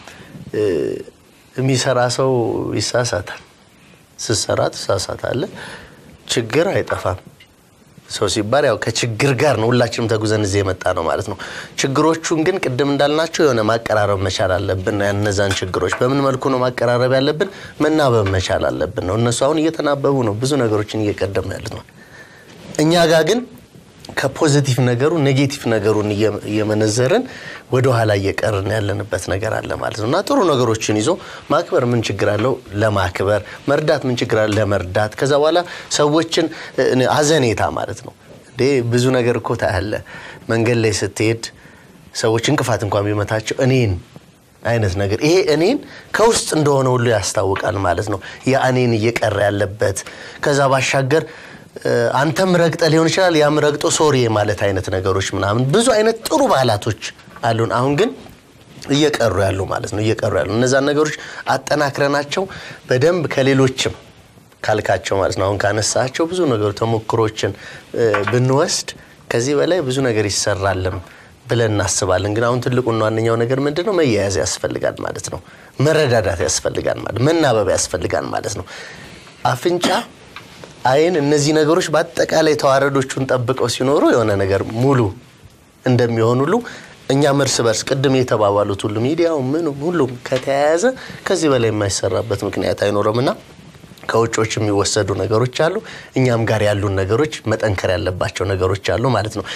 የሚሰራ ሰው ይሳሳታል ስሰራት ተሳሳታለ ችግር አይጠፋም ሰው ሲባል ያው ከችግር ጋር ነው ሁላችንም ተጉዘን እዚህ የመጣ ነው ማለት ነው ችግሮቹን ግን ቅድም እንዳልናቸው የሆነ ማቀራረብ መቻል አለብን ያነዛን ችግሮች በምን መልኩ ነው ማቀራረብ ያለብን መናበብ መቻል አለብን ነው እነሱ አሁን እየተናበቡ ነው ብዙ ነገሮችን እየቀደሙ ያሉት ነው እኛ ጋር ግን ከፖዚቲቭ ነገሩ ኔጌቲቭ ነገሩን እየመነዘርን ወደ ኋላ እየቀርን ያለንበት ነገር አለ ማለት ነውና ጥሩ ነገሮችን ይዞ ማክበር ምን ችግር አለው ለማክበር መርዳት ምን ችግር አለ ለመርዳት ከዛ በኋላ ሰዎችን አዘኔታ ማለት ነው ብዙ ነገር እኮ ታያለ መንገድ ላይ ስትሄድ ሰዎች እንቅፋት እንኳን ቢመታቸው እኔን አይነት ነገር ይሄ እኔን ከውስጥ እንደሆነ ሁሉ ያስታውቃል ማለት ነው ያኔን እየቀረ ያለበት ከዛ ባሻገር አንተም ረግጠ ሊሆን ይችላል ያም ረግጦ ሶሪ ማለት አይነት ነገሮች ምናምን ብዙ አይነት ጥሩ ባህላቶች አሉን አሁን ግን እየቀሩ ያሉ ማለት ነው እየቀሩ ያሉ እነዛ ነገሮች አጠናክረናቸው በደንብ ከሌሎችም ካልካቸው ማለት ነው አሁን ካነሳቸው ብዙ ነገር ተሞክሮችን ብንወስድ ከዚህ በላይ ብዙ ነገር ይሰራልም ብለን እናስባለን ግን አሁን ትልቁና ዋነኛው ነገር ምንድነው መያያዝ ያስፈልጋል ማለት ነው መረዳዳት ያስፈልጋል ማለት መናበብ ያስፈልጋል ማለት ነው አፍንጫ አይን እነዚህ ነገሮች በአጠቃላይ ተዋረዶቹን ጠብቀው ሲኖሩ የሆነ ነገር ሙሉ እንደሚሆኑሉ እኛ መርስ በርስ ቅድም የተባባሉት ሁሉ ሚዲያው ምን ሁሉም ከተያያዘ ከዚህ በላይ የማይሰራበት ምክንያት አይኖርምና ከውጮች የሚወሰዱ ነገሮች አሉ እኛም ጋር ያሉ ነገሮች መጠንከር ያለባቸው ነገሮች አሉ ማለት ነው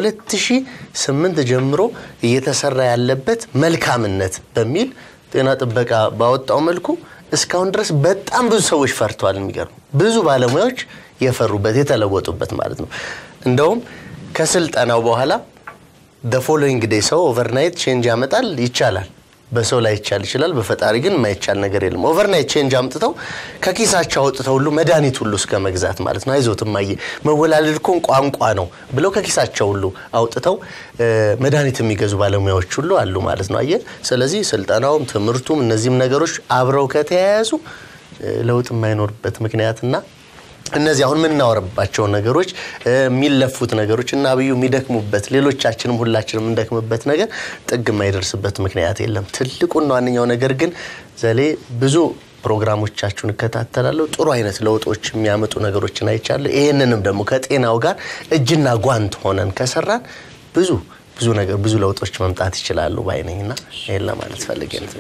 ከ2008 ጀምሮ እየተሰራ ያለበት መልካምነት በሚል ጤና ጥበቃ ባወጣው መልኩ እስካሁን ድረስ በጣም ብዙ ሰዎች ፈርተዋል የሚገርም ብዙ ባለሙያዎች የፈሩበት የተለወጡበት ማለት ነው እንደውም ከስልጠናው በኋላ the following day ሰው overnight change ያመጣል ይቻላል በሰው ላይ ይችላል በፈጣሪ ግን ማይቻል ነገር የለም overnight change አምጥተው ከኪሳቸው አውጥተው ሁሉ መድኃኒት ሁሉ እስከ መግዛት ማለት ነው አይዞትም ማየ መወላለድኮን ቋንቋ ነው ብለው ከኪሳቸው ሁሉ አውጥተው መድኃኒት የሚገዙ ባለሙያዎች ሁሉ አሉ ማለት ነው አየ ስለዚህ ስልጣናውም ትምርቱም እነዚህም ነገሮች አብረው ከተያያዙ ለውጥ የማይኖርበት ምክንያትና እነዚህ አሁን ምን እናወራባቸው ነገሮች የሚለፉት ነገሮች እና አብዩ የሚደክሙበት ሌሎቻችንም ሁላችንም እንደክምበት ነገር ጥግ የማይደርስበት ምክንያት የለም ትልቁና ዋነኛው ነገር ግን ዘሌ ብዙ ፕሮግራሞቻችሁን ከተታተላለው ጥሩ አይነት ለውጦች የሚያመጡ ነገሮችን አይቻለሁ ይሄንንም ደግሞ ከጤናው ጋር እጅና ጓንት ሆነን ከሰራን ብዙ ነገር ብዙ ለውጦች መምጣት ይችላሉ ባይነኝና ይሄን ለማለት ፈልጌ ነው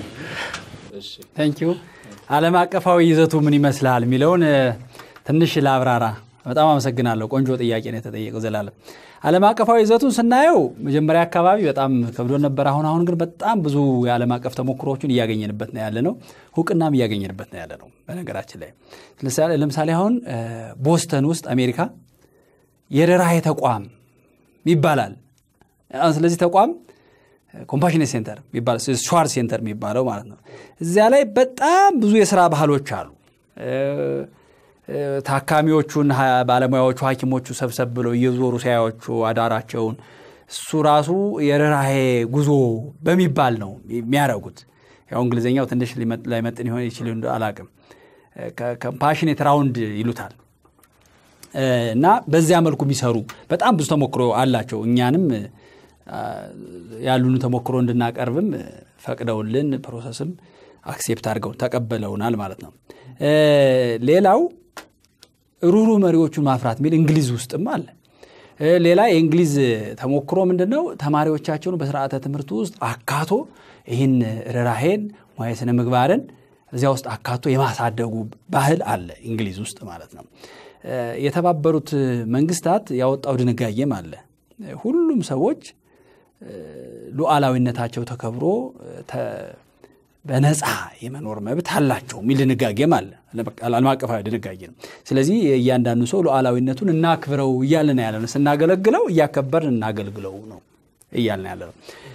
Thank you ዓለም አቀፋዊ ይዘቱ ምን ይመስላል ሚለውን ትንሽ ላብራራ በጣም አመሰግናለሁ ቆንጆ ጥያቄ ነው ተጠየቀው ዘላለም ዓለም አቀፋዊ ይዘቱን ስናየው መጀመሪያ አካባቢ በጣም ከብዶ ነበር አሁን ግን በጣም ብዙ የዓለም አቀፍ ተሞክሮዎችን ያገኘንበት ነው ያለነው ሁቅናም ያገኘንበት ነው ያለነው በነገራችን ላይ ለምሳሌ አሁን ቦስተን ውስጥ አሜሪካ የረራሄ ተቋም ይባላል ስለዚህ ተቋም ኮምፓሽኔት ሴንተር ይባላል ሸዋር ሴንተር የሚባለው ማለት ነው እዚያ ላይ በጣም ብዙ የሥራ ባህሎች አሉ ታካሚዎቹን ባለሙያዎቹ ሐኪሞቹ ሰብሰብ ብለው እየዞሩ ሳያዎቹ አዳራቸውን እሱ ራሱ የረራሄ ጉዞ በሚባል ነው የሚያረጉት ያው እንግሊዘኛው ትንሽ ላይመጥን ይሆን ይችላል እንደ አላቅም ኮምፓሽኔት ራውንድ ይሉታል እና በዚያ መልኩ የሚሰሩ በጣም ብዙ ተሞክሮ አላቸው እኛንም ያሉን ተሞክሮ እንድናቀርብም ፈቅደውልን ፕሮሰስም አክሴፕት አድርገው ተቀበለውናል ማለት ነው ሌላው ሩሩ መሪዎቹን ማፍራት ሚል እንግሊዝ ውስጥም አለ ሌላ የእንግሊዝ ተሞክሮ ምንድነው ተማሪዎቻቸውን በስርዓተ ትምህርት ውስጥ አካቶ ይሄን ረራሄን ማየስነ ምግባርን እዚያ ውስጥ አካቶ የማሳደጉ ባህል አለ እንግሊዝ ውስጥ ማለት ነው የተባበሩት መንግስታት ያወጣው ድንጋጌም አለ ሁሉም ሰዎች ሉዓላዊነታቸው ተከብሮ በነፃ የመኖር መብት አላቸው ሚል ድንጋጌም አለ ዓለም አቀፋዊ ድንጋጌ ነው ስለዚህ እያንዳንዱ ሰው ሉዓላዊነቱን እናክብረው ይያልና ያለነው ስናገለግለው ያከበርን እናገልግለው ነው ይያልና ያለነው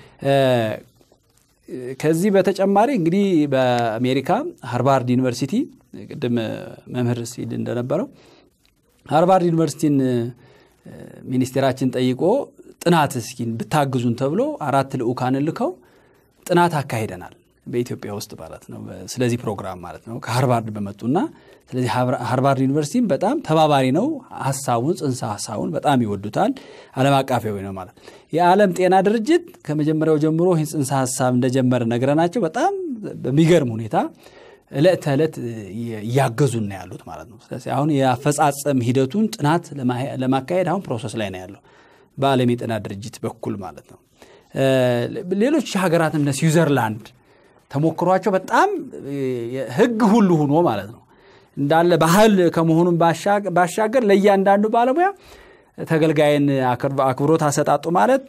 ከዚህ በተጨማሪ እንግዲህ በአሜሪካ ሃርቫርድ ዩኒቨርሲቲ ቅድም መምህር ሲል እንደነበረው ሃርቫርድ ዩኒቨርሲቲን ሚኒስቴራችን ጠይቆ ጥናት እስኪን ብታግዙን ተብሎ 4 ልኡካን ልከው ጥናት አካሂደናል በኢትዮጵያ ውስጥ ማለት ነው ስለዚህ ፕሮግራም ማለት ነው ከሃርቫርድ በመጡና ስለዚህ ሃርቫርድ ዩኒቨርሲቲም በጣም ተባባሪ ነው ሐሳቡን ጽንሰ ሐሳቡን በጣም ይወዱታል ዓለም አቀፋዊ ነው ማለት የዓለም ጤና ድርጅት ከመጀመሪያው ጀምሮ ይህን ጽንሰ ሐሳብ እንደጀመረ ነገረናቸው በጣም በሚገርም ሁኔታ ለተለት ያገዙና ያሉት ማለት ነው ስለዚህ አሁን ያፈጻጸም ሂደቱን ጥናት ለማካሄድ አሁን ፕሮሰስ ላይ ነው ያለው በዓለም የጤና ድርጅት በኩል ማለት ነው ሌሎች ሀገራትም እንደ ስዊዘርላንድ ተሞክሯቸው በጣም ህግ ሁሉ ሆኖ ማለት ነው እንዳለ ባህል ከመሆኑን ባሻገር ለእያንዳንዱ ባለሙያ ተገልጋይን አክብሮት አሰጣጡ ማለት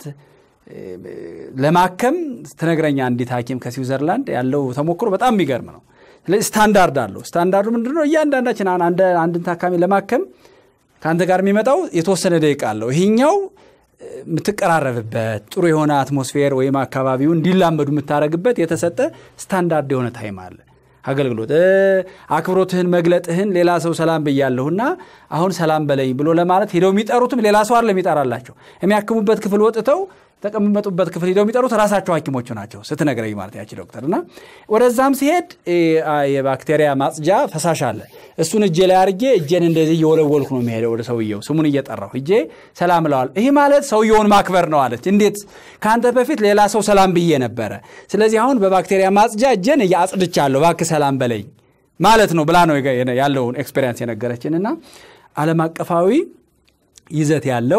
ለማከም ተነግረኛ አንዲት ሐኪም ከስዊዘርላንድ ያለው ተሞክሮ በጣም የሚገርም ነው ስለዚህ ስታንዳርድ አለው ስታንዳርዱ ምንድነው እያንዳንዳችን አንድን ታካሚ ለማከም ካንተ ጋር የሚመጣው የተወሰነ ደቂቃ አለው ይሄኛው የምትቀራረብበት ጥሩ የሆነ አትሞስፌር ወይም አካባቢው እንዲላመዱ የምታረግበት የተሰጠ ስታንዳርድ የሆነ ታይም አለ። አገልግሎት አክብሮትህን መግለጥህን ሌላ ሰው ሰላም በያለሁና አሁን ሰላም በለኝ ብሎ ለማለት ሄደው የሚጠሩትም ሌላ ሰው አይደለም የሚጠራላቸው። የሚያክሙበት ክፍል ወጥተው ተቀምመጡበት ክፍል ሄደው የሚጠሩት ራሳቸው ሐኪሞቹ ናቸው ስትነግረኝ ማለት ያቺ ዶክተርና ወደዛም ሲሄድ የባክቴሪያ ማጽጃ ፈሳሽ አለ። እሱን እጄ ላይ አርጌ እጄን እንደዚህ እየወለወልኩ ነው የሚሄደው ወደ ሰውየው ስሙን እየጠራሁ እጄ ሰላም እለዋለሁ። ይሄ ማለት ሰውየውን ማክበር ነው አለች። እንዴት ካንተ በፊት ሌላ ሰው ሰላም ብዬ ነበረ፣ ስለዚህ አሁን በባክቴሪያ ማጽጃ እጄን እያጽድቻለሁ እባክህ ሰላም በለኝ ማለት ነው ብላ ነው ያለውን ኤክስፒሪየንስ የነገረችንና ዓለም አቀፋዊ ይዘት ያለው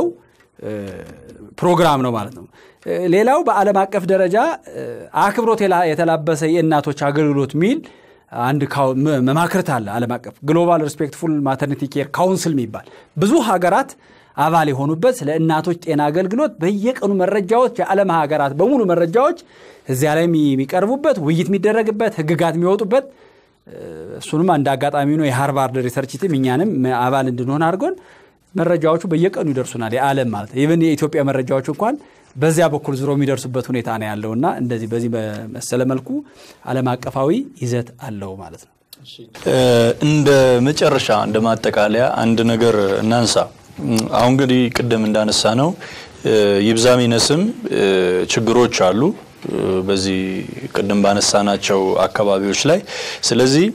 ፕሮግራም ነው ማለት ነው። ሌላው በዓለም አቀፍ ደረጃ አክብሮት የተላበሰ የእናቶች አገልግሎት ሚል አንድ መማክርት አለ። ዓለም አቀፍ ግሎባል ሪስፔክትፉል ማተርኒቲ ኬር ካውንስል የሚባል ብዙ ሀገራት አባል የሆኑበት ስለ እናቶች ጤና አገልግሎት በየቀኑ መረጃዎች የዓለም ሀገራት በሙሉ መረጃዎች እዚያ ላይ የሚቀርቡበት ውይይት የሚደረግበት ህግጋት የሚወጡበት እሱንም አንድ አጋጣሚ ነው የሃርቫርድ ሪሰርች ቲም እኛንም አባል እንድንሆን አድርጎን መረጃዎቹ በየቀኑ ይደርሱናል። የዓለም ማለት ኢቭን የኢትዮጵያ መረጃዎች እንኳን በዚያ በኩል ዝሮ የሚደርሱበት ሁኔታ ነው ያለውና እንደዚህ በዚህ በመሰለ መልኩ ዓለም አቀፋዊ ይዘት አለው ማለት ነው። እንደ መጨረሻ እንደ ማጠቃለያ አንድ ነገር እናንሳ። አሁን እንግዲህ ቅድም እንዳነሳ ነው ይብዛም ይነስም ችግሮች አሉ በዚህ ቅድም ባነሳናቸው አካባቢዎች ላይ። ስለዚህ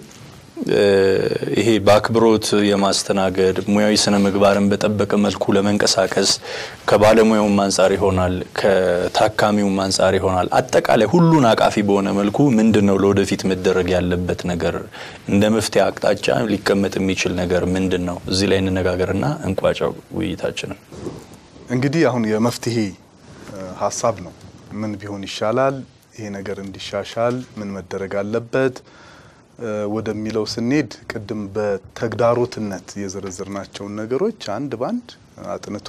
ይሄ በአክብሮት የማስተናገድ ሙያዊ ስነ ምግባርን በጠበቀ መልኩ ለመንቀሳቀስ ከባለሙያውም አንፃር ይሆናል ከታካሚውም አንፃር ይሆናል አጠቃላይ ሁሉን አቃፊ በሆነ መልኩ ምንድነው ለወደፊት መደረግ ያለበት ነገር እንደ መፍትሄ አቅጣጫ ሊቀመጥ የሚችል ነገር ምንድነው? እዚህ ላይ እንነጋገርና እንቋጫው ውይይታችንን። እንግዲህ አሁን የመፍትሄ ሐሳብ ነው ምን ቢሆን ይሻላል፣ ይሄ ነገር እንዲሻሻል ምን መደረግ አለበት ወደሚለው ስንሄድ ቅድም በተግዳሮትነት የዘረዘርናቸውን ነገሮች አንድ ባንድ አጥንቶ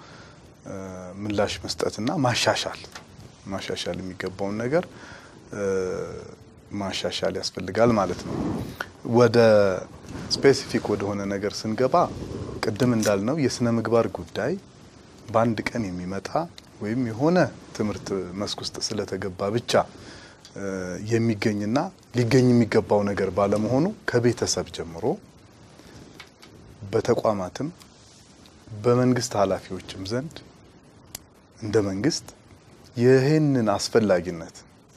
ምላሽ መስጠትና ማሻሻል የሚገባውን ነገር ማሻሻል ያስፈልጋል ማለት ነው። ወደ ስፔሲፊክ ወደሆነ ነገር ስንገባ ቅድም እንዳልነው የስነ ምግባር ጉዳይ በአንድ ቀን የሚመጣ ወይም የሆነ ትምህርት መስክ ውስጥ ስለተገባ ብቻ የሚገኝና ሊገኝ የሚገባው ነገር ባለመሆኑ ከቤተሰብ ጀምሮ በተቋማትም በመንግስት ኃላፊዎችም ዘንድ እንደ መንግስት ይህንን አስፈላጊነት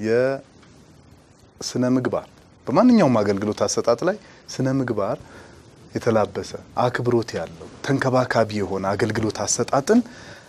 የስነ ምግባር በማንኛውም አገልግሎት አሰጣጥ ላይ ስነ ምግባር የተላበሰ አክብሮት ያለው ተንከባካቢ የሆነ አገልግሎት አሰጣጥን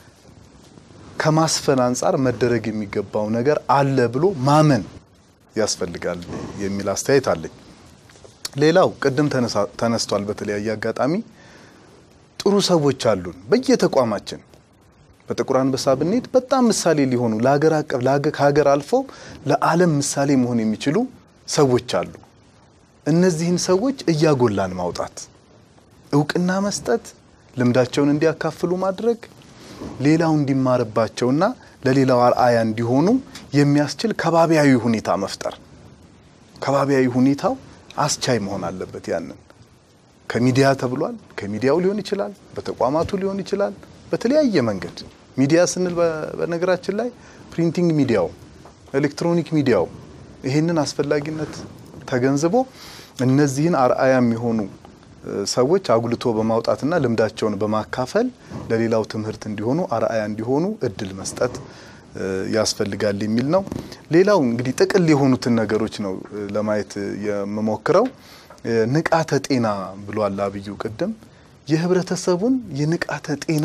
ከማስፈን አንፃር መደረግ የሚገባው ነገር አለ ብሎ ማመን ያስፈልጋል የሚል አስተያየት አለኝ። ሌላው ቅድም ተነስቷል በተለያየ አጋጣሚ ጥሩ ሰዎች አሉን በየተቋማችን በጥቁር አንበሳ ብንሄድ በጣም ምሳሌ ሊሆኑ ለሀገር አቀፍ ከሀገር አልፎ ለዓለም ምሳሌ መሆን የሚችሉ ሰዎች አሉ። እነዚህን ሰዎች እያጎላን ማውጣት እውቅና መስጠት ልምዳቸውን እንዲያካፍሉ ማድረግ ሌላው እንዲማርባቸውና ለሌላው አርአያ እንዲሆኑ የሚያስችል ከባቢያዊ ሁኔታ መፍጠር ከባቢያዊ ሁኔታው አስቻይ መሆን አለበት። ያንን ከሚዲያ ተብሏል ከሚዲያው ሊሆን ይችላል በተቋማቱ ሊሆን ይችላል በተለያየ መንገድ ሚዲያ ስንል በነገራችን ላይ ፕሪንቲንግ ሚዲያው ኤሌክትሮኒክ ሚዲያው ይሄንን አስፈላጊነት ተገንዝቦ እነዚህን አርአያ የሚሆኑ ሰዎች አጉልቶ በማውጣትና ልምዳቸውን በማካፈል ለሌላው ትምህርት እንዲሆኑ አርአያ እንዲሆኑ እድል መስጠት ያስፈልጋል የሚል ነው። ሌላው እንግዲህ ጥቅል የሆኑትን ነገሮች ነው ለማየት የምሞክረው። ንቃተ ጤና ብሏል አብዩ ቅድም የህብረተሰቡን የንቃተ ጤና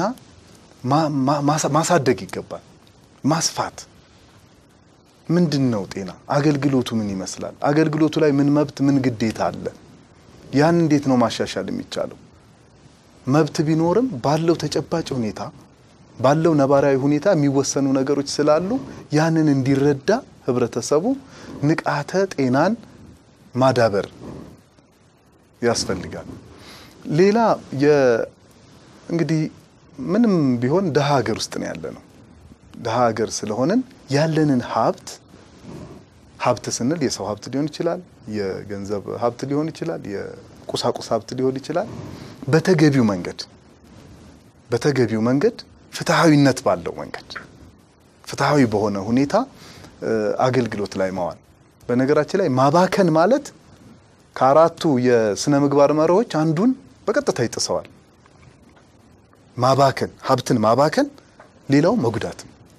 ማሳደግ ይገባል ማስፋት ምንድነው ጤና አገልግሎቱ ምን ይመስላል አገልግሎቱ ላይ ምን መብት ምን ግዴታ አለ ያን እንዴት ነው ማሻሻል የሚቻለው መብት ቢኖርም ባለው ተጨባጭ ሁኔታ ባለው ነባራዊ ሁኔታ የሚወሰኑ ነገሮች ስላሉ ያንን እንዲረዳ ህብረተሰቡ ንቃተ ጤናን ማዳበር ያስፈልጋል። ሌላ እንግዲህ ምንም ቢሆን ደሃ ሀገር ውስጥ ነው ያለነው ደሃ ሀገር ስለሆነን ያለንን ሀብት ስንል የሰው ሀብት ሊሆን ይችላል የገንዘብ ሀብት ሊሆን ይችላል የቁሳቁስ ሀብት ሊሆን ይችላል በተገቢው መንገድ ፍትሃዊነት ባለው መንገድ ፍትሃዊ በሆነ ሁኔታ አገልግሎት ላይ ማዋል። በነገራችን ላይ ማባከን ማለት ከአራቱ የስነ ምግባር መርሆች አንዱን በቀጥታ ይጥሰዋል። ማባከን ሀብትን ማባከን ሌላው መጉዳት።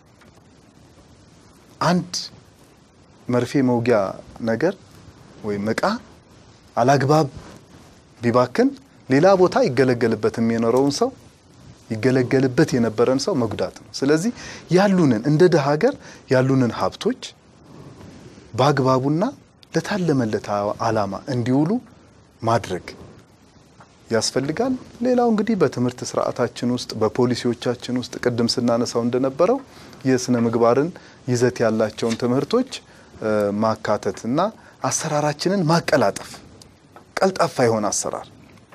አንድ መርፌ መውጊያ ነገር ወይ መቃ አላግባብ ቢባክን ሌላ ቦታ ይገለገልበት የነበረን ሰው መጉዳት ነው። ስለዚህ ያሉንን እንደ ደሃ ሀገር ያሉንን ሀብቶች በአግባቡና ለታለመለት ዓላማ እንዲውሉ ማድረግ ያስፈልጋል። ሌላው እንግዲህ በትምህርት ስርዓታችን ውስጥ በፖሊሲዎቻችን ውስጥ ቅድም ስናነሳው እንደነበረው የስነ ምግባርን ይዘት ያላቸውን ትምህርቶች ማካተትና አሰራራችንን ማቀላጠፍ ቀልጣፋ የሆነ አሰራር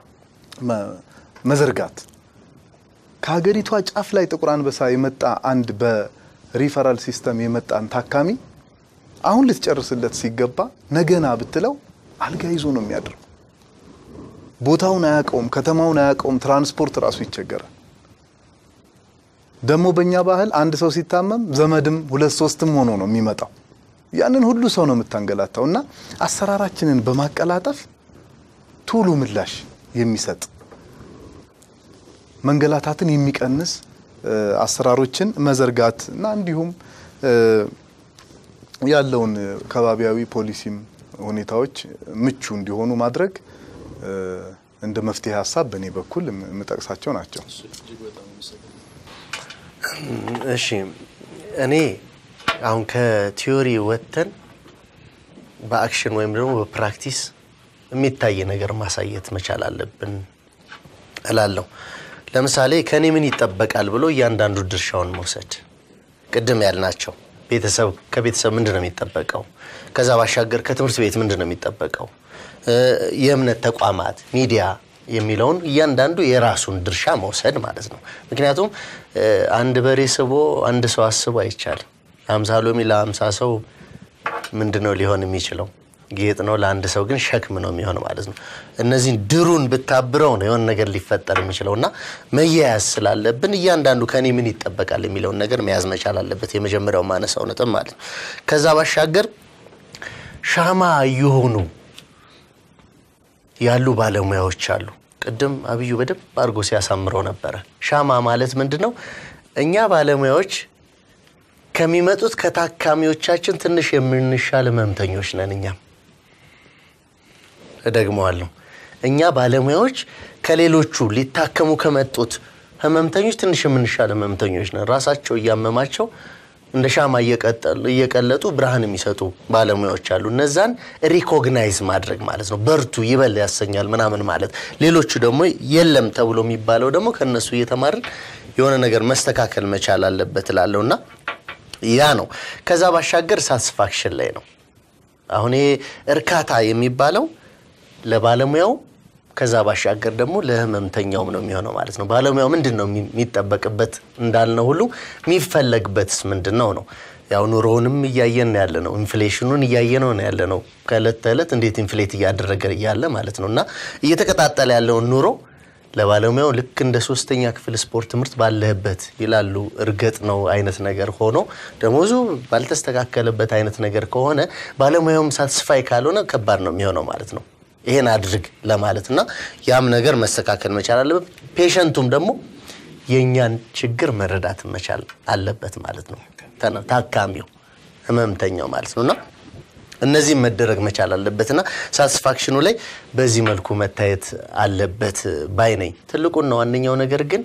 መዘርጋት። ከሀገሪቷ ጫፍ ላይ ጥቁር አንበሳ የመጣ አንድ በሪፈራል ሲስተም የመጣን ታካሚ አሁን ልትጨርስለት ሲገባ ነገና ብትለው አልጋ ይዞ ነው የሚያድረው። ቦታውን አያውቀውም፣ ከተማውን አያውቀውም፣ ትራንስፖርት ራሱ ይቸገራል። ደግሞ በእኛ ባህል አንድ ሰው ሲታመም ዘመድም 2-3ም ሆኖ ነው የሚመጣው። ያንን ሁሉ ሰው ነው የምታንገላታውና አሰራራችንን በማቀላጠፍ ቶሎ ምላሽ የሚሰጥ መንገላታትን የሚቀንስ አሰራሮችን መዘርጋት እና እንዲሁም ያለውን ከባቢያዊ ፖሊሲም ሁኔታዎች ምቹ እንዲሆኑ ማድረግ እንደ መፍትሄ ሐሳብ በኔ በኩል የምጠቅሳቸው ናቸው። እሺ እኔ አሁን ከቲዮሪ ወጥተን በአክሽን ወይም ደግሞ በፕራክቲስ የሚታይ ነገር ማሳየት መቻል አለብን እላለሁ። ለምሳሌ ከኔ ምን ይጠበቃል ብሎ እያንዳንዱ ድርሻውን መውሰድ። ቅድም ያልናቸው ከቤተሰብ ምንድነው የሚጠበቀው? ከዛ ባሻገር ከትምህርት ቤት ምንድነው የሚጠበቀው? የእምነት ተቋማት፣ ሚዲያ የሚለውን እያንዳንዱ የራሱን ድርሻ መውሰድ ማለት ነው። ምክንያቱም አንድ በሬ ስቦ አንድ ሰው አስቦ አይቻልም። 50 ሎሚ ለ50 ሰው ምንድነው ሊሆን የሚችለው? ጌጥ ነው። ለአንድ ሰው ግን ሸክም ነው የሚሆነው ማለት ነው። እነዚህ ድሩን ብታብረው ነው የሆነ ነገር ሊፈጠር የሚችለውና መያያዝ ስላለብን እያንዳንዱ ከኔ ምን ይጠበቃል የሚለውን ነገር መያዝ መቻል አለበት። የመጀመሪያው ማነሳው ነጥብ ማለት ነው። ከዛ ባሻገር ሻማ ይሆኑ ያሉ ባለሙያዎች አሉ። ቅድም አብዩ በደንብ አርጎ ሲያሳምረው ነበር። ሻማ ማለት ምንድነው? እኛ ባለሙያዎች ከሚመጡት ከታካሚዎቻችን ትንሽ የምንሻል ህመምተኞች ነን። እደግመዋለሁ። እኛ ባለሙያዎች ከሌሎቹ ሊታከሙ ከመጡት ህመምተኞች ትንሽ የምንሻል ህመምተኞች ነን። ራሳቸው ያመማቸው እንደ ሻማ እየቀለጡ ብርሃን የሚሰጡ ባለሙያዎች አሉ። እነዛን ሪኮግናይዝ ማድረግ ማለት ነው። በርቱ ይበል ያሰኛል ምናምን ማለት። ሌሎቹ ደግሞ የለም ተብሎ የሚባለው ደግሞ ከነሱ እየተማርን የሆነ ነገር መስተካከል መቻል አለበት እላለሁና ያ ነው። ከዛ ባሻገር ሳቲስፋክሽን ላይ ነው። አሁን ይሄ እርካታ የሚባለው ለባለሙያው ከዛ ባሻገር ደግሞ ለህመምተኛውም ነው የሚሆነው ማለት ነው። ባለሙያው ምንድነው የሚጠበቅበት እንዳልነው ሁሉ የሚፈለግበትስ ምንድነው ነው። ያው ኑሮውንም እያየን ያለነው ኢንፍሌሽኑን እያየነው ነው ያለነው። ከእለት ተእለት እንዴት ኢንፍሌት እያደረገ ያለ ማለት ነውና እየተከታተለ ያለው ኑሮ ለባለሙያው ልክ እንደ 3ኛ ክፍል ስፖርት ትምህርት ባለበት ይላሉ። እርግጥ ነው አይነት ነገር ሆኖ ደሞዙ ባልተስተካከለበት አይነት ነገር ከሆነ ባለሙያውም ሳቲስፋይ ካልሆነ ከባድ ነው የሚሆነው ማለት ነው። ይሄን አድርግ ለማለትና ያም ነገር መስተካከል መቻል አለበት። ፔሸንቱም ደግሞ የኛን ችግር መረዳት መቻል አለበት ማለት ነው። ታካሚው ህመምተኛው ማለት ነውና እነዚህ መደረግ መቻል አለበትና ሳቲስፋክሽኑ ላይ በዚህ መልኩ መታየት አለበት ባይ ነኝ። ትልቁና ዋነኛው ነገር ግን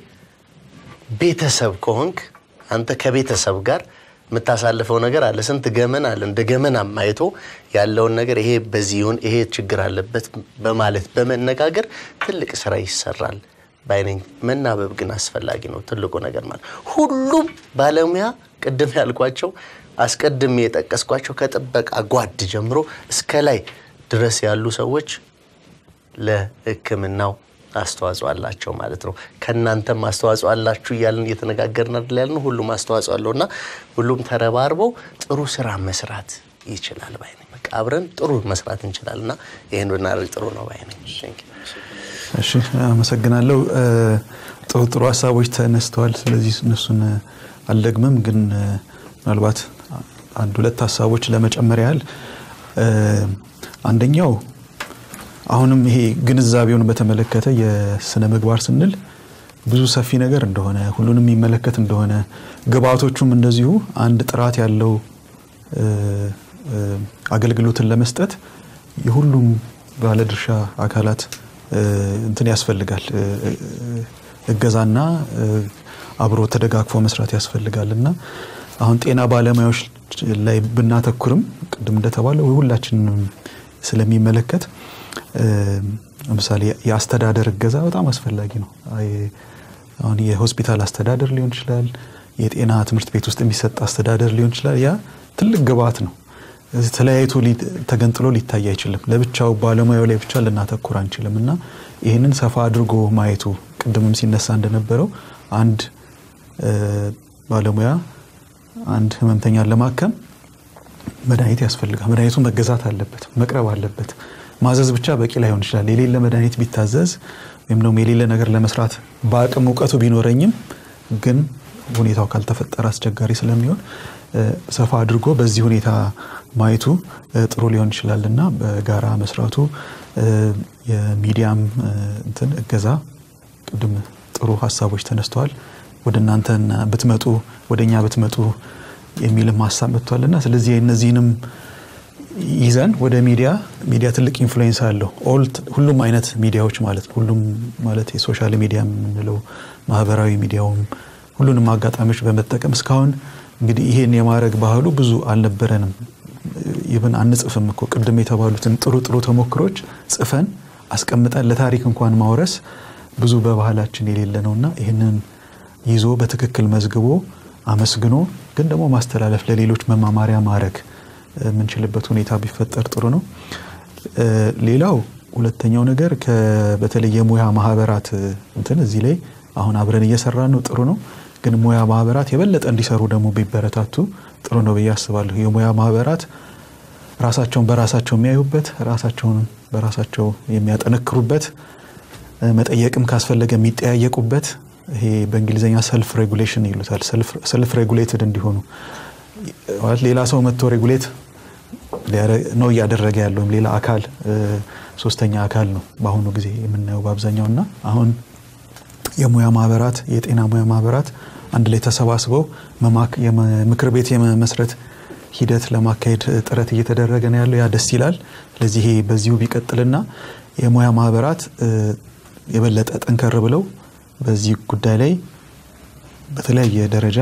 ቤተሰብ ከሆንክ አንተ ከቤተሰብ ጋር የምታሳልፈው ነገር አለ። ስንት ገመና አለ። እንደ ገመና ማይቶ ያለውን ነገር ይሄ በዚሁን ይሄ ችግር አለበት በማለት በመነጋገር ትልቅ ስራ ይሰራል ባይ ነኝ። መናበብ ግን አስፈላጊ ነው። ትልቁ ነገር ማለት ሁሉም ባለሙያ ቅድም ያልኳቸው አስቀድሜ የጠቀስኳቸው ከጥበቃ ጓድ ጀምሮ እስከ ላይ ድረስ ያሉ ሰዎች ለሕክምናው አስተዋጽኦ አላቸው ማለት ነው። ከናንተም አስተዋጽኦ አላችሁ ይያልን እየተነጋገርን አይደል ያልን? ሁሉም አስተዋጽኦ አለውና ሁሉም ተረባርበው ጥሩ ስራ መስራት ይችላል ባይ ነኝ። በቃ አብረን ጥሩ መስራት እንችላልና ይሄን ብናደርግ ጥሩ ነው ባይ ነኝ። እሺ አመሰግናለሁ። ጥሩ ሐሳቦች ተነስተዋል። ስለዚህ እነሱን አልደግምም፣ ግን ምናልባት አንድ ሁለት ሐሳቦች ለመጨመር ያህል አንደኛው አሁንም ይሄ ግንዛቤውን በተመለከተ የስነ ምግባር ስንል ብዙ ሰፊ ነገር እንደሆነ ሁሉንም የሚመለከት እንደሆነ ግብአቶቹም እንደዚሁ አንድ ጥራት ያለው አገልግሎትን ለመስጠት የሁሉም ባለድርሻ አካላት እንትን ያስፈልጋል እገዛና አብሮ ተደጋግፎ መስራት ያስፈልጋልና አሁን ጤና ባለሙያዎች ላይ ብናተኩርም ቅድም እንደተባለው ሁላችንም ስለሚመለከት ለምሳሌ የአስተዳደር እገዛ በጣም አስፈላጊ ነው። አሁን የሆስፒታል አስተዳደር ሊሆን ይችላል፣ የጤና ትምህርት ቤት ውስጥ የሚሰጥ አስተዳደር ሊሆን ይችላል። ያ ትልቅ ግብአት ነው። ተለያይቶ ተገንጥሎ ሊታይ አይችልም። ለብቻው ባለሙያው ላይ ብቻ ልናተኩር አንችልምና ይሄንን ሰፋ አድርጎ ማየቱ ቅድምም ሲነሳ እንደነበረው አንድ ባለሙያ አንድ ህመምተኛን ለማከም መድኃኒት ያስፈልጋል። መድኃኒቱ መገዛት አለበት፣ መቅረብ አለበት። ማዘዝ ብቻ በቂ ላይሆን ይችላል። የሌለ መድኃኒት ቢታዘዝ ወይም ደግሞ የሌለ ነገር ለመስራት በአቅም እውቀቱ ቢኖረኝም ግን ሁኔታው ካልተፈጠረ አስቸጋሪ ስለሚሆን ሰፋ አድርጎ በዚህ ሁኔታ ማየቱ ጥሩ ሊሆን ይችላልና በጋራ መስራቱ የሚዲያም እንትን እገዛ ቅድም ጥሩ ሐሳቦች ተነስተዋል። ወደናንተና ብትመጡ ወደኛ ብትመጡ የሚልም ሐሳብ መጥቷልና ስለዚህ እነዚህንም ይዘን ወደ ሚዲያ ትልቅ ኢንፍሉዌንስ አለው። ሁሉም አይነት ሚዲያዎች ማለት ነው። ሁሉም ማለት የሶሻል ሚዲያ የምንለው ማህበራዊ ሚዲያውም ሁሉንም አጋጣሚዎች በመጠቀም እስካሁን እንግዲህ ይሄን የማድረግ ባህሉ ብዙ አልነበረንም። ይብን አንጽፍም እኮ ቅድም የተባሉትን ጥሩ ተሞክሮች ጽፈን አስቀምጠን ለታሪክ እንኳን ማውረስ ብዙ በባህላችን የሌለ ነውና ይሄንን ይዞ በትክክል መዝግቦ አመስግኖ ግን ደግሞ ማስተላለፍ ለሌሎች መማማሪያ ማድረግ ምንችልበት ሁኔታ ቢፈጠር ጥሩ ነው። ሌላው ሁለተኛው ነገር በተለይ የሙያ ማህበራት እንትን እዚህ ላይ አሁን አብረን እየሰራን ነው፣ ጥሩ ነው። ግን ሙያ ማህበራት የበለጠ እንዲሰሩ ደግሞ ቢበረታቱ ጥሩ ነው ብዬ አስባለሁ። የሙያ ማህበራት ራሳቸውን በራሳቸው የሚያዩበት፣ ራሳቸውን በራሳቸው የሚያጠነክሩበት፣ መጠየቅም ካስፈለገ የሚጠያየቁበት ይሄ በእንግሊዘኛ ሰልፍ ሬጉሌሽን ይሉታል። ሰልፍ ሬጉሌትድ እንዲሆኑ ማለት ሌላ ሰው መጥቶ ሬጉሌት ነው እያደረገ ያለው ሌላ አካል ሶስተኛ አካል ነው በአሁኑ ጊዜ የምናየው በአብዛኛውና አሁን የሙያ ማህበራት የጤና ሙያ ማህበራት አንድ ላይ ተሰባስበው ምክር ቤት የመመስረት ሂደት ለማካሄድ ጥረት እየተደረገ ነው ያለው። ያ ደስ ይላል። ስለዚህ በዚሁ ቢቀጥልና የሙያ ማህበራት የበለጠ ጠንከር ብለው በዚህ ጉዳይ ላይ በተለያየ ደረጃ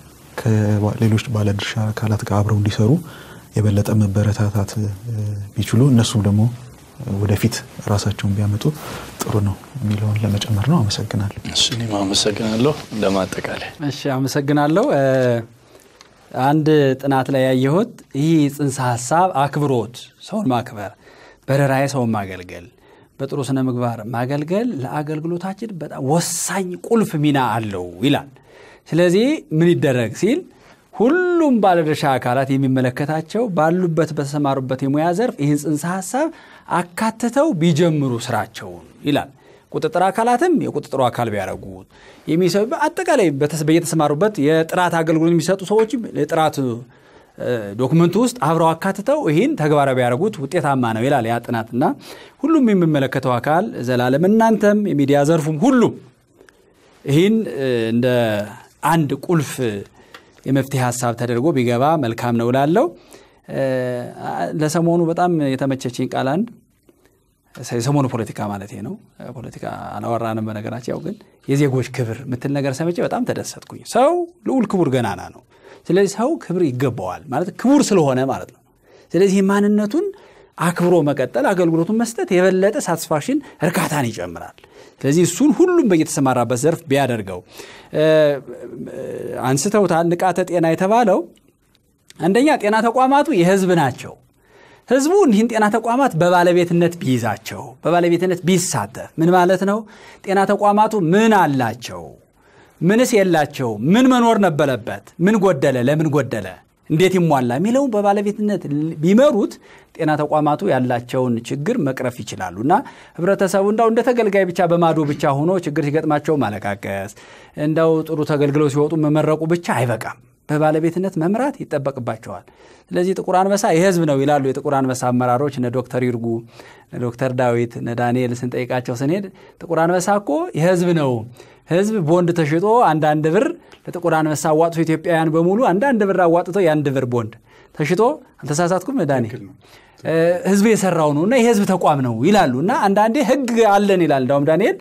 ከሌሎች ባለድርሻ አካላት ጋር አብረው እንዲሰሩ የበለጠ መበረታታት ቢችሉ እነሱም ደግሞ ወደፊት ራሳቸውን ቢያመጡ ጥሩ ነው የሚለውን ለመጨመር ነው። አመሰግናለሁ። እኔም አመሰግናለሁ። ለማጠቃለያ እሺ አመሰግናለሁ። አንድ ጥናት ላይ ያየሁት ይህ ጽንሰ ሐሳብ አክብሮት፣ ሰውን ማክበር፣ በረራይ ሰውን ማገልገል፣ በጥሩ ስነ ምግባር ማገልገል ለአገልግሎታችን በጣም ወሳኝ ቁልፍ ሚና አለው ይላል። ስለዚህ ምን ይደረግ ሲል ሁሉም ባለድርሻ አካላት የሚመለከታቸው ባሉበት በተሰማሩበት የሙያ ዘርፍ ይህን ጽንሰ ሐሳብ አካተተው ቢጀምሩ ስራቸውን ይላል። ቁጥጥር አካላትም የቁጥጥሩ አካል ቢያደርጉት የሚሰብ አጠቃላይ በየተሰማሩበት የጥራት አገልግሎት የሚሰጡ ሰዎች የጥራት ዶክመንት ውስጥ አብረው አካተተው ይህን ተግባራዊ ቢያደርጉት ውጤታማ ነው ይላል ያ ጥናትና ሁሉም የሚመለከተው አካል ዘላለም እናንተም የሚዲያ ዘርፉም ሁሉም ይህን እንደ አንድ ቁልፍ የመፍትሄ ሐሳብ ተደርጎ ቢገባ መልካም ነው እላለሁ። ለሰሞኑ በጣም የተመቸችኝ ቃል አንድ ሰሞኑ ፖለቲካ ማለት ነው። ፖለቲካ አላወራንም በነገራችን ያው ግን የዜጎች ክብር ምትል ነገር ሰምቼ በጣም ተደሰትኩኝ። ሰው ልዑል ክቡር ገናና ነው። ስለዚህ ሰው ክብር ይገባዋል ማለት ክቡር ስለሆነ ማለት ነው። ስለዚህ ማንነቱን አክብሮ መቀጠል አገልግሎቱን መስጠት የበለጠ ሳቲስፋክሽን እርካታን ይጨምራል። ስለዚህ እሱን ሁሉም በየተሰማራበት ዘርፍ ቢያደርገው አንስተውታል። ንቃተ ጤና የተባለው አንደኛ ጤና ተቋማቱ የህዝብ ናቸው። ህዝቡ እነዚህን ጤና ተቋማት በባለቤትነት ቢይዛቸው በባለቤትነት ቢሳተፍ ምን ማለት ነው? ጤና ተቋማቱ ምን አላቸው? ምንስ የላቸው? ምን መኖር ነበረበት? ምን ጎደለ? ለምን ጎደለ? እንዴት ይሟላ የሚለው በባለቤትነት ቢመሩት ጤና ተቋማቱ ያላቸውን ችግር መቅረፍ ይችላሉና ህብረተሰቡ እንደ ተገልጋይ ብቻ በማዶ ብቻ ሆኖ ችግር ሲገጥማቸው ማለቃቀስ እንደው ጥሩ ተገልግለው ሲወጡ መመረቁ ብቻ አይበቃም በባለቤትነት መምራት ይተበቅባቸዋል ስለዚህ ጥቁር አንበሳ የህዝብ ነው ይላሉ የጥቁር አንበሳ አመራሮች እነ ዶክተር ይርጉ ዶክተር ዳዊት እነ ዳንኤል ስንጠይቃቸው ስንሄድ ጥቁር አንበሳ እኮ የህዝብ ነው ህዝብ ቦንድ ተሽጦ አንድ ብር ለጥቁር አንበሳ አዋጥቶ ኢትዮጵያውያን በሙሉ አንድ ብር አዋጥተው ያን ብር ቦንድ ተሽጦ አልተሳሳትኩም ዳንኤል ህዝብ የሰራው ነውና የህዝብ ተቋም ነው ይላሉና አንዳንዴ ህግ አለን ይላል ዳውም ዳንኤል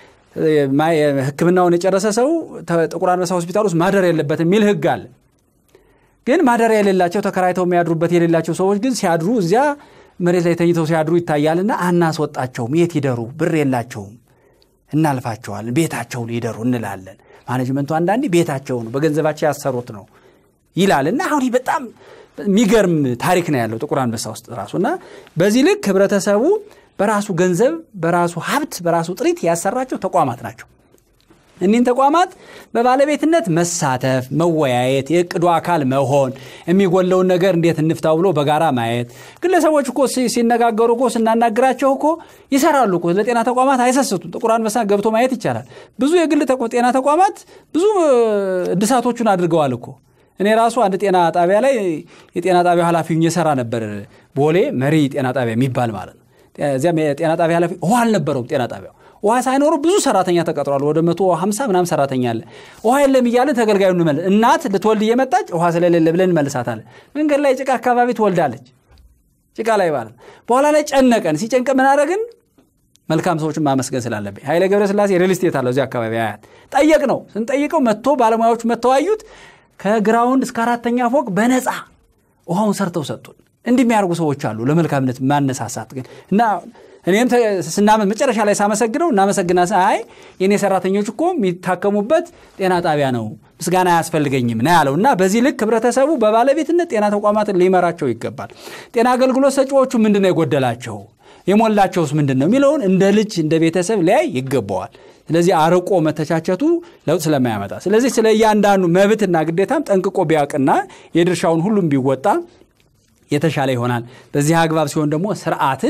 ህክምናውን የጨረሰ ሰው ጥቁር አንበሳ ሆስፒታል ውስጥ ማደር የለበትም የሚል ህግ አለ ግን ማደር የሌላቸው ተከራይተው የሚያድሩበት የሌላቸው ሰዎች ግን ሲያድሩ እዚያ መሬት ላይ ተኝተው ሲያድሩ ይታያልና አናስወጣቸውም የት ይደሩ ብር የላቸውም እናልፋቸዋለን ቤታቸውን ይደሩ እንላለን ማኔጅመንቱ አንዳንዴ ቤታቸውን በገንዘባቸው ያሰሩት ነው ይላልና አሁን በጣም የሚገርም ታሪክ ነው ያለው ጥቁር አንበሳ ውስጥ ራሱና በዚህ ልክ ህብረተሰቡ በራሱ ገንዘብ በራሱ ሀብት በራሱ ጥሪት ያሰራቸው ተቋማት ናቸው እነዚህ ተቋማት በባለቤትነት መሳተፍ መወያየት የቅዱ አካል መሆን የሚጎለውን ነገር እንዴት እንፍታው ብሎ በጋራ ማየት ግለሰቦች እኮ ሲነጋገሩ እኮ ስናናግራቸው እኮ ይሰራሉ እኮ ለጤና ተቋማት አይሰስቱም ጥቁር አንበሳ ገብቶ ማየት ይቻላል ብዙ የግል ጤና ተቋማት ብዙ እድሳቶቹን አድርገዋል እኮ እኔ ራሱ አንድ ጤና ጣቢያ ላይ የጤና ጣቢያው ኃላፊው እየሰራ ነበር ቦሌ መሪ ጤና ጣቢያ የሚባል ማለት ነው እዚያም የጤና ጣቢያ ኃላፊ ውሃ አልነበረውም ጤና ጣቢያው ውሃ ሳይኖር ብዙ ሰራተኛ ተቀጥሯል ወደ 150 ምናምን ሰራተኛ አለ ውሃ የለም ይያለ ተገልጋዩን መልስ እናት ልትወልድ እየመጣች ውሃ ስለሌለ ብለን መልሳታል መንገድ ላይ ጭቃ አካባቢ ትወልዳለች ጭቃ ላይ ማለት በኋላ ላይ ጨነቀን ሲጨንቀ ምን አረግን መልካም ሰዎችን ማመስገን ስላለብኝ ኃይለ ገብረስላሴ ሪል ስቴት አለው እዚህ አካባቢ አያት ጠየቅ ነው ስንጠይቀው መጥቶ ባለሙያዎች መተዋዩት ከግራውንድ እስከ 4ኛ ፎቅ በነፃ ውሃውን ሰርተው ሰጡን እንዲሚያርጉ ሰዎች አሉ ለመልካምነት ማነሳሳት ግን እና እኔም ስናመት መጨረሻ ላይ ሳመሰግነው እናመሰግናስ አይ የኔ ሰራተኞች እኮ የሚታከሙበት ጤና ጣቢያ ነው ምስጋና ያስፈልገኝም ነው ያለውና በዚህ ልክ ህብረተሰቡ በባለቤትነት ጤና ተቋማትን ሊመራቸው ይገባል ጤና አገልግሎት ሰጪዎቹ ምንድነው የጎደላቸው የሞላቸውስ ምንድነው የሚለውን እንደ ልጅ እንደ ቤተሰብ ላይ ይገባዋል ስለዚህ አርቆ መተቻቸቱ ለውጥ ስለማያመጣ ስለዚህ ስለ ያንዳንዱ መብትና ግዴታም ጠንቅቆ ቢያውቅና የድርሻውን ሁሉም ቢወጣ የተሻለ ይሆናል በዚህ አግባብ ሲሆን ደግሞ ስርዓትን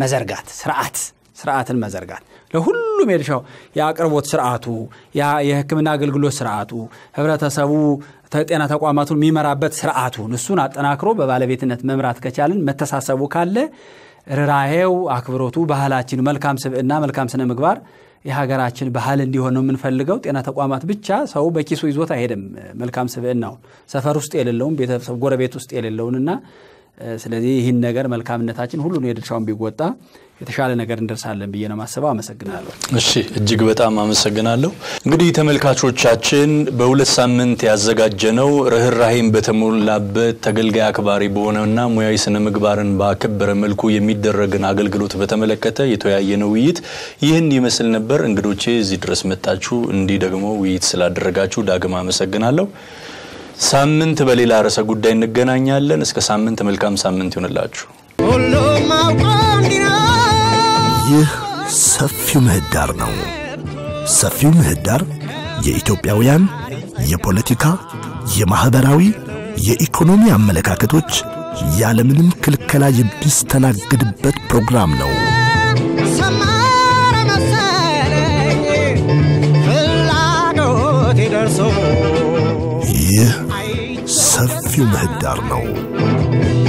መዘርጋት ለሁሉም የድርሻው ያቀርቦት ስርዓቱ የህክምና አገልግሎት ስርዓቱ ህብረተሰቡ ጤና ተቋማቱን የሚመራበት ስርዓቱን እሱን አጠናክሮ በባለቤትነት መምራት ከቻልን መተሳሰቡ ካለ ርራሄው አክብሮቱ ባህላችን መልካም ስብዕና መልካም ስነ ምግባር የሀገራችን ባህል እንዲሆን ነው የምንፈልገው ጤና ተቋማት ብቻ ሰው በኪሱ ይዞት አይሄድም መልካም ስብዕናው ሰፈር ውስጥ የሌለውን ቤተሰብ ጎረቤት ውስጥ የሌለውንና ስለዚህ ይህን ነገር መልካምነታችን ሁሉን የድርሻውን ቢወጣ የተሻለ ነገር እንደርሳለን ብዬ ነው ማሰባው አመሰግናለሁ እሺ እጅግ በጣም አመሰግናለሁ እንግዲህ ተመልካቾቻችን በሁለት ሳምንት ያዘጋጀነው ርህራሄን በተሞላበት ተገልጋይ አክባሪ በሆነና ሙያዊ ስነ ምግባርን ባከበረ መልኩ የሚደረግን አገልግሎት በተመለከተ የተወያየነው ውይይት ይህን ይመስል ነበር እንግዶቼ እዚህ ድረስ መጣችሁ እንዲህ ደግሞ ውይይት ስላደረጋችሁ ዳግም አመሰግናለሁ ሳምንት በሌላ ርዕሰ ጉዳይ እንገናኛለን እስከ ሳምንት መልካም ሳምንት ይሁንላችሁ ይህ ሰፊው ምህዳር ነው ሰፊው ምህዳር የኢትዮጵያውያን የፖለቲካ የማህበራዊ የኢኮኖሚ አመለካከቶች ያለምንም ክልከላ የሚስተናገድበት ፕሮግራም ነው ሰማረ መሰለኝ ፍላጎቴ ደርሶ ይህ ሰፊው ምህዳር ነው